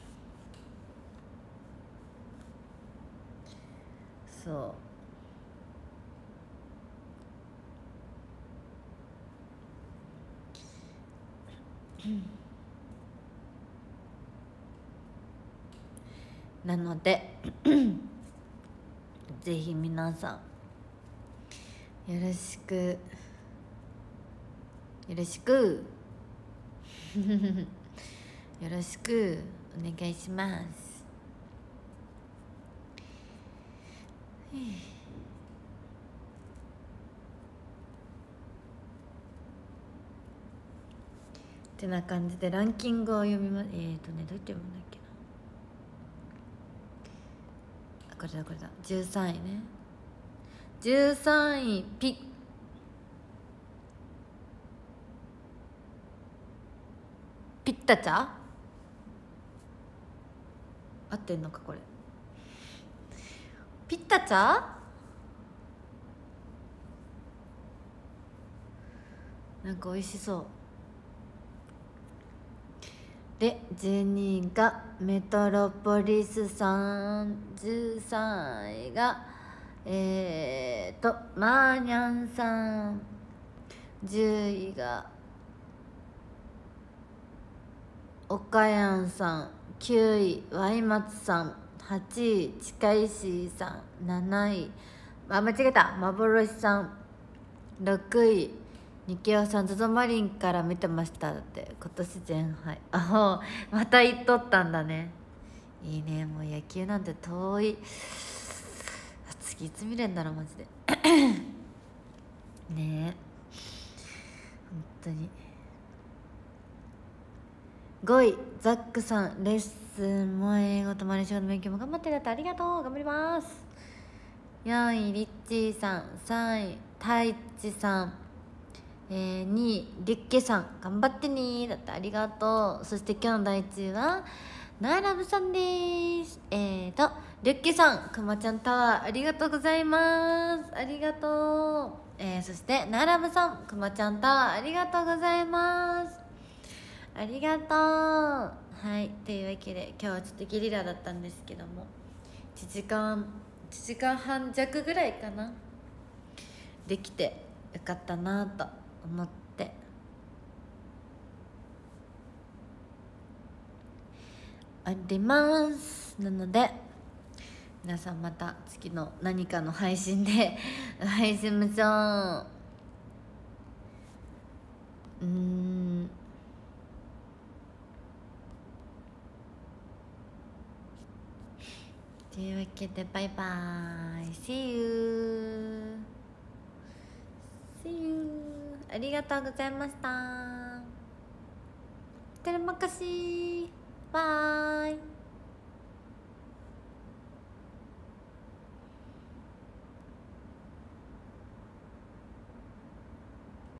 そうなのでぜひ皆さんよろしくよろしくよろしくお願いします。ってな感じでランキングを読みます。えーとねどうやって読むんだっけな。あ、これだこれだ。じゅうさんいね。じゅうさんいピピッタチャ合ってんのかこれ。ピッタチャなんか美味しそう。でじゅうにいがメトロポリスさん、じゅうさんいがえーとマーニャンさん、じゅういがおかやんさん、きゅういワイマツさん、はちい近石さん、なないあ間違えた幻さん、ろくいニケオさん、ゾゾマリンから見てましただって。今年全敗。あまた言っとったんだね。いいね。もう野球なんて遠い。次いつ見れんだろうマジでねえ本当に。ごいザックさん、レッスンも英語とマレーシアの勉強も頑張ってだってありがとう。頑張ります。よんいリッチーさん、さんいタイチさん、えー、にいリュッケさん、頑張ってねだってありがとう。そして今日のだいいちいはナーラブさんです。えーとリュッケさん、くまちゃんタワーありがとうございます。ありがとう。えー、そしてナーラブさん、くまちゃんタワーありがとうございます。ありがとう。はい、というわけで今日はちょっとゲリラだったんですけども、いちじかんいちじかんはん弱ぐらいかなできてよかったなと思ってあります。なので皆さんまた次の何かの配信でお会いしましょう。うーんというわけでバイバイ See you See you ありがとうございました。てるまかし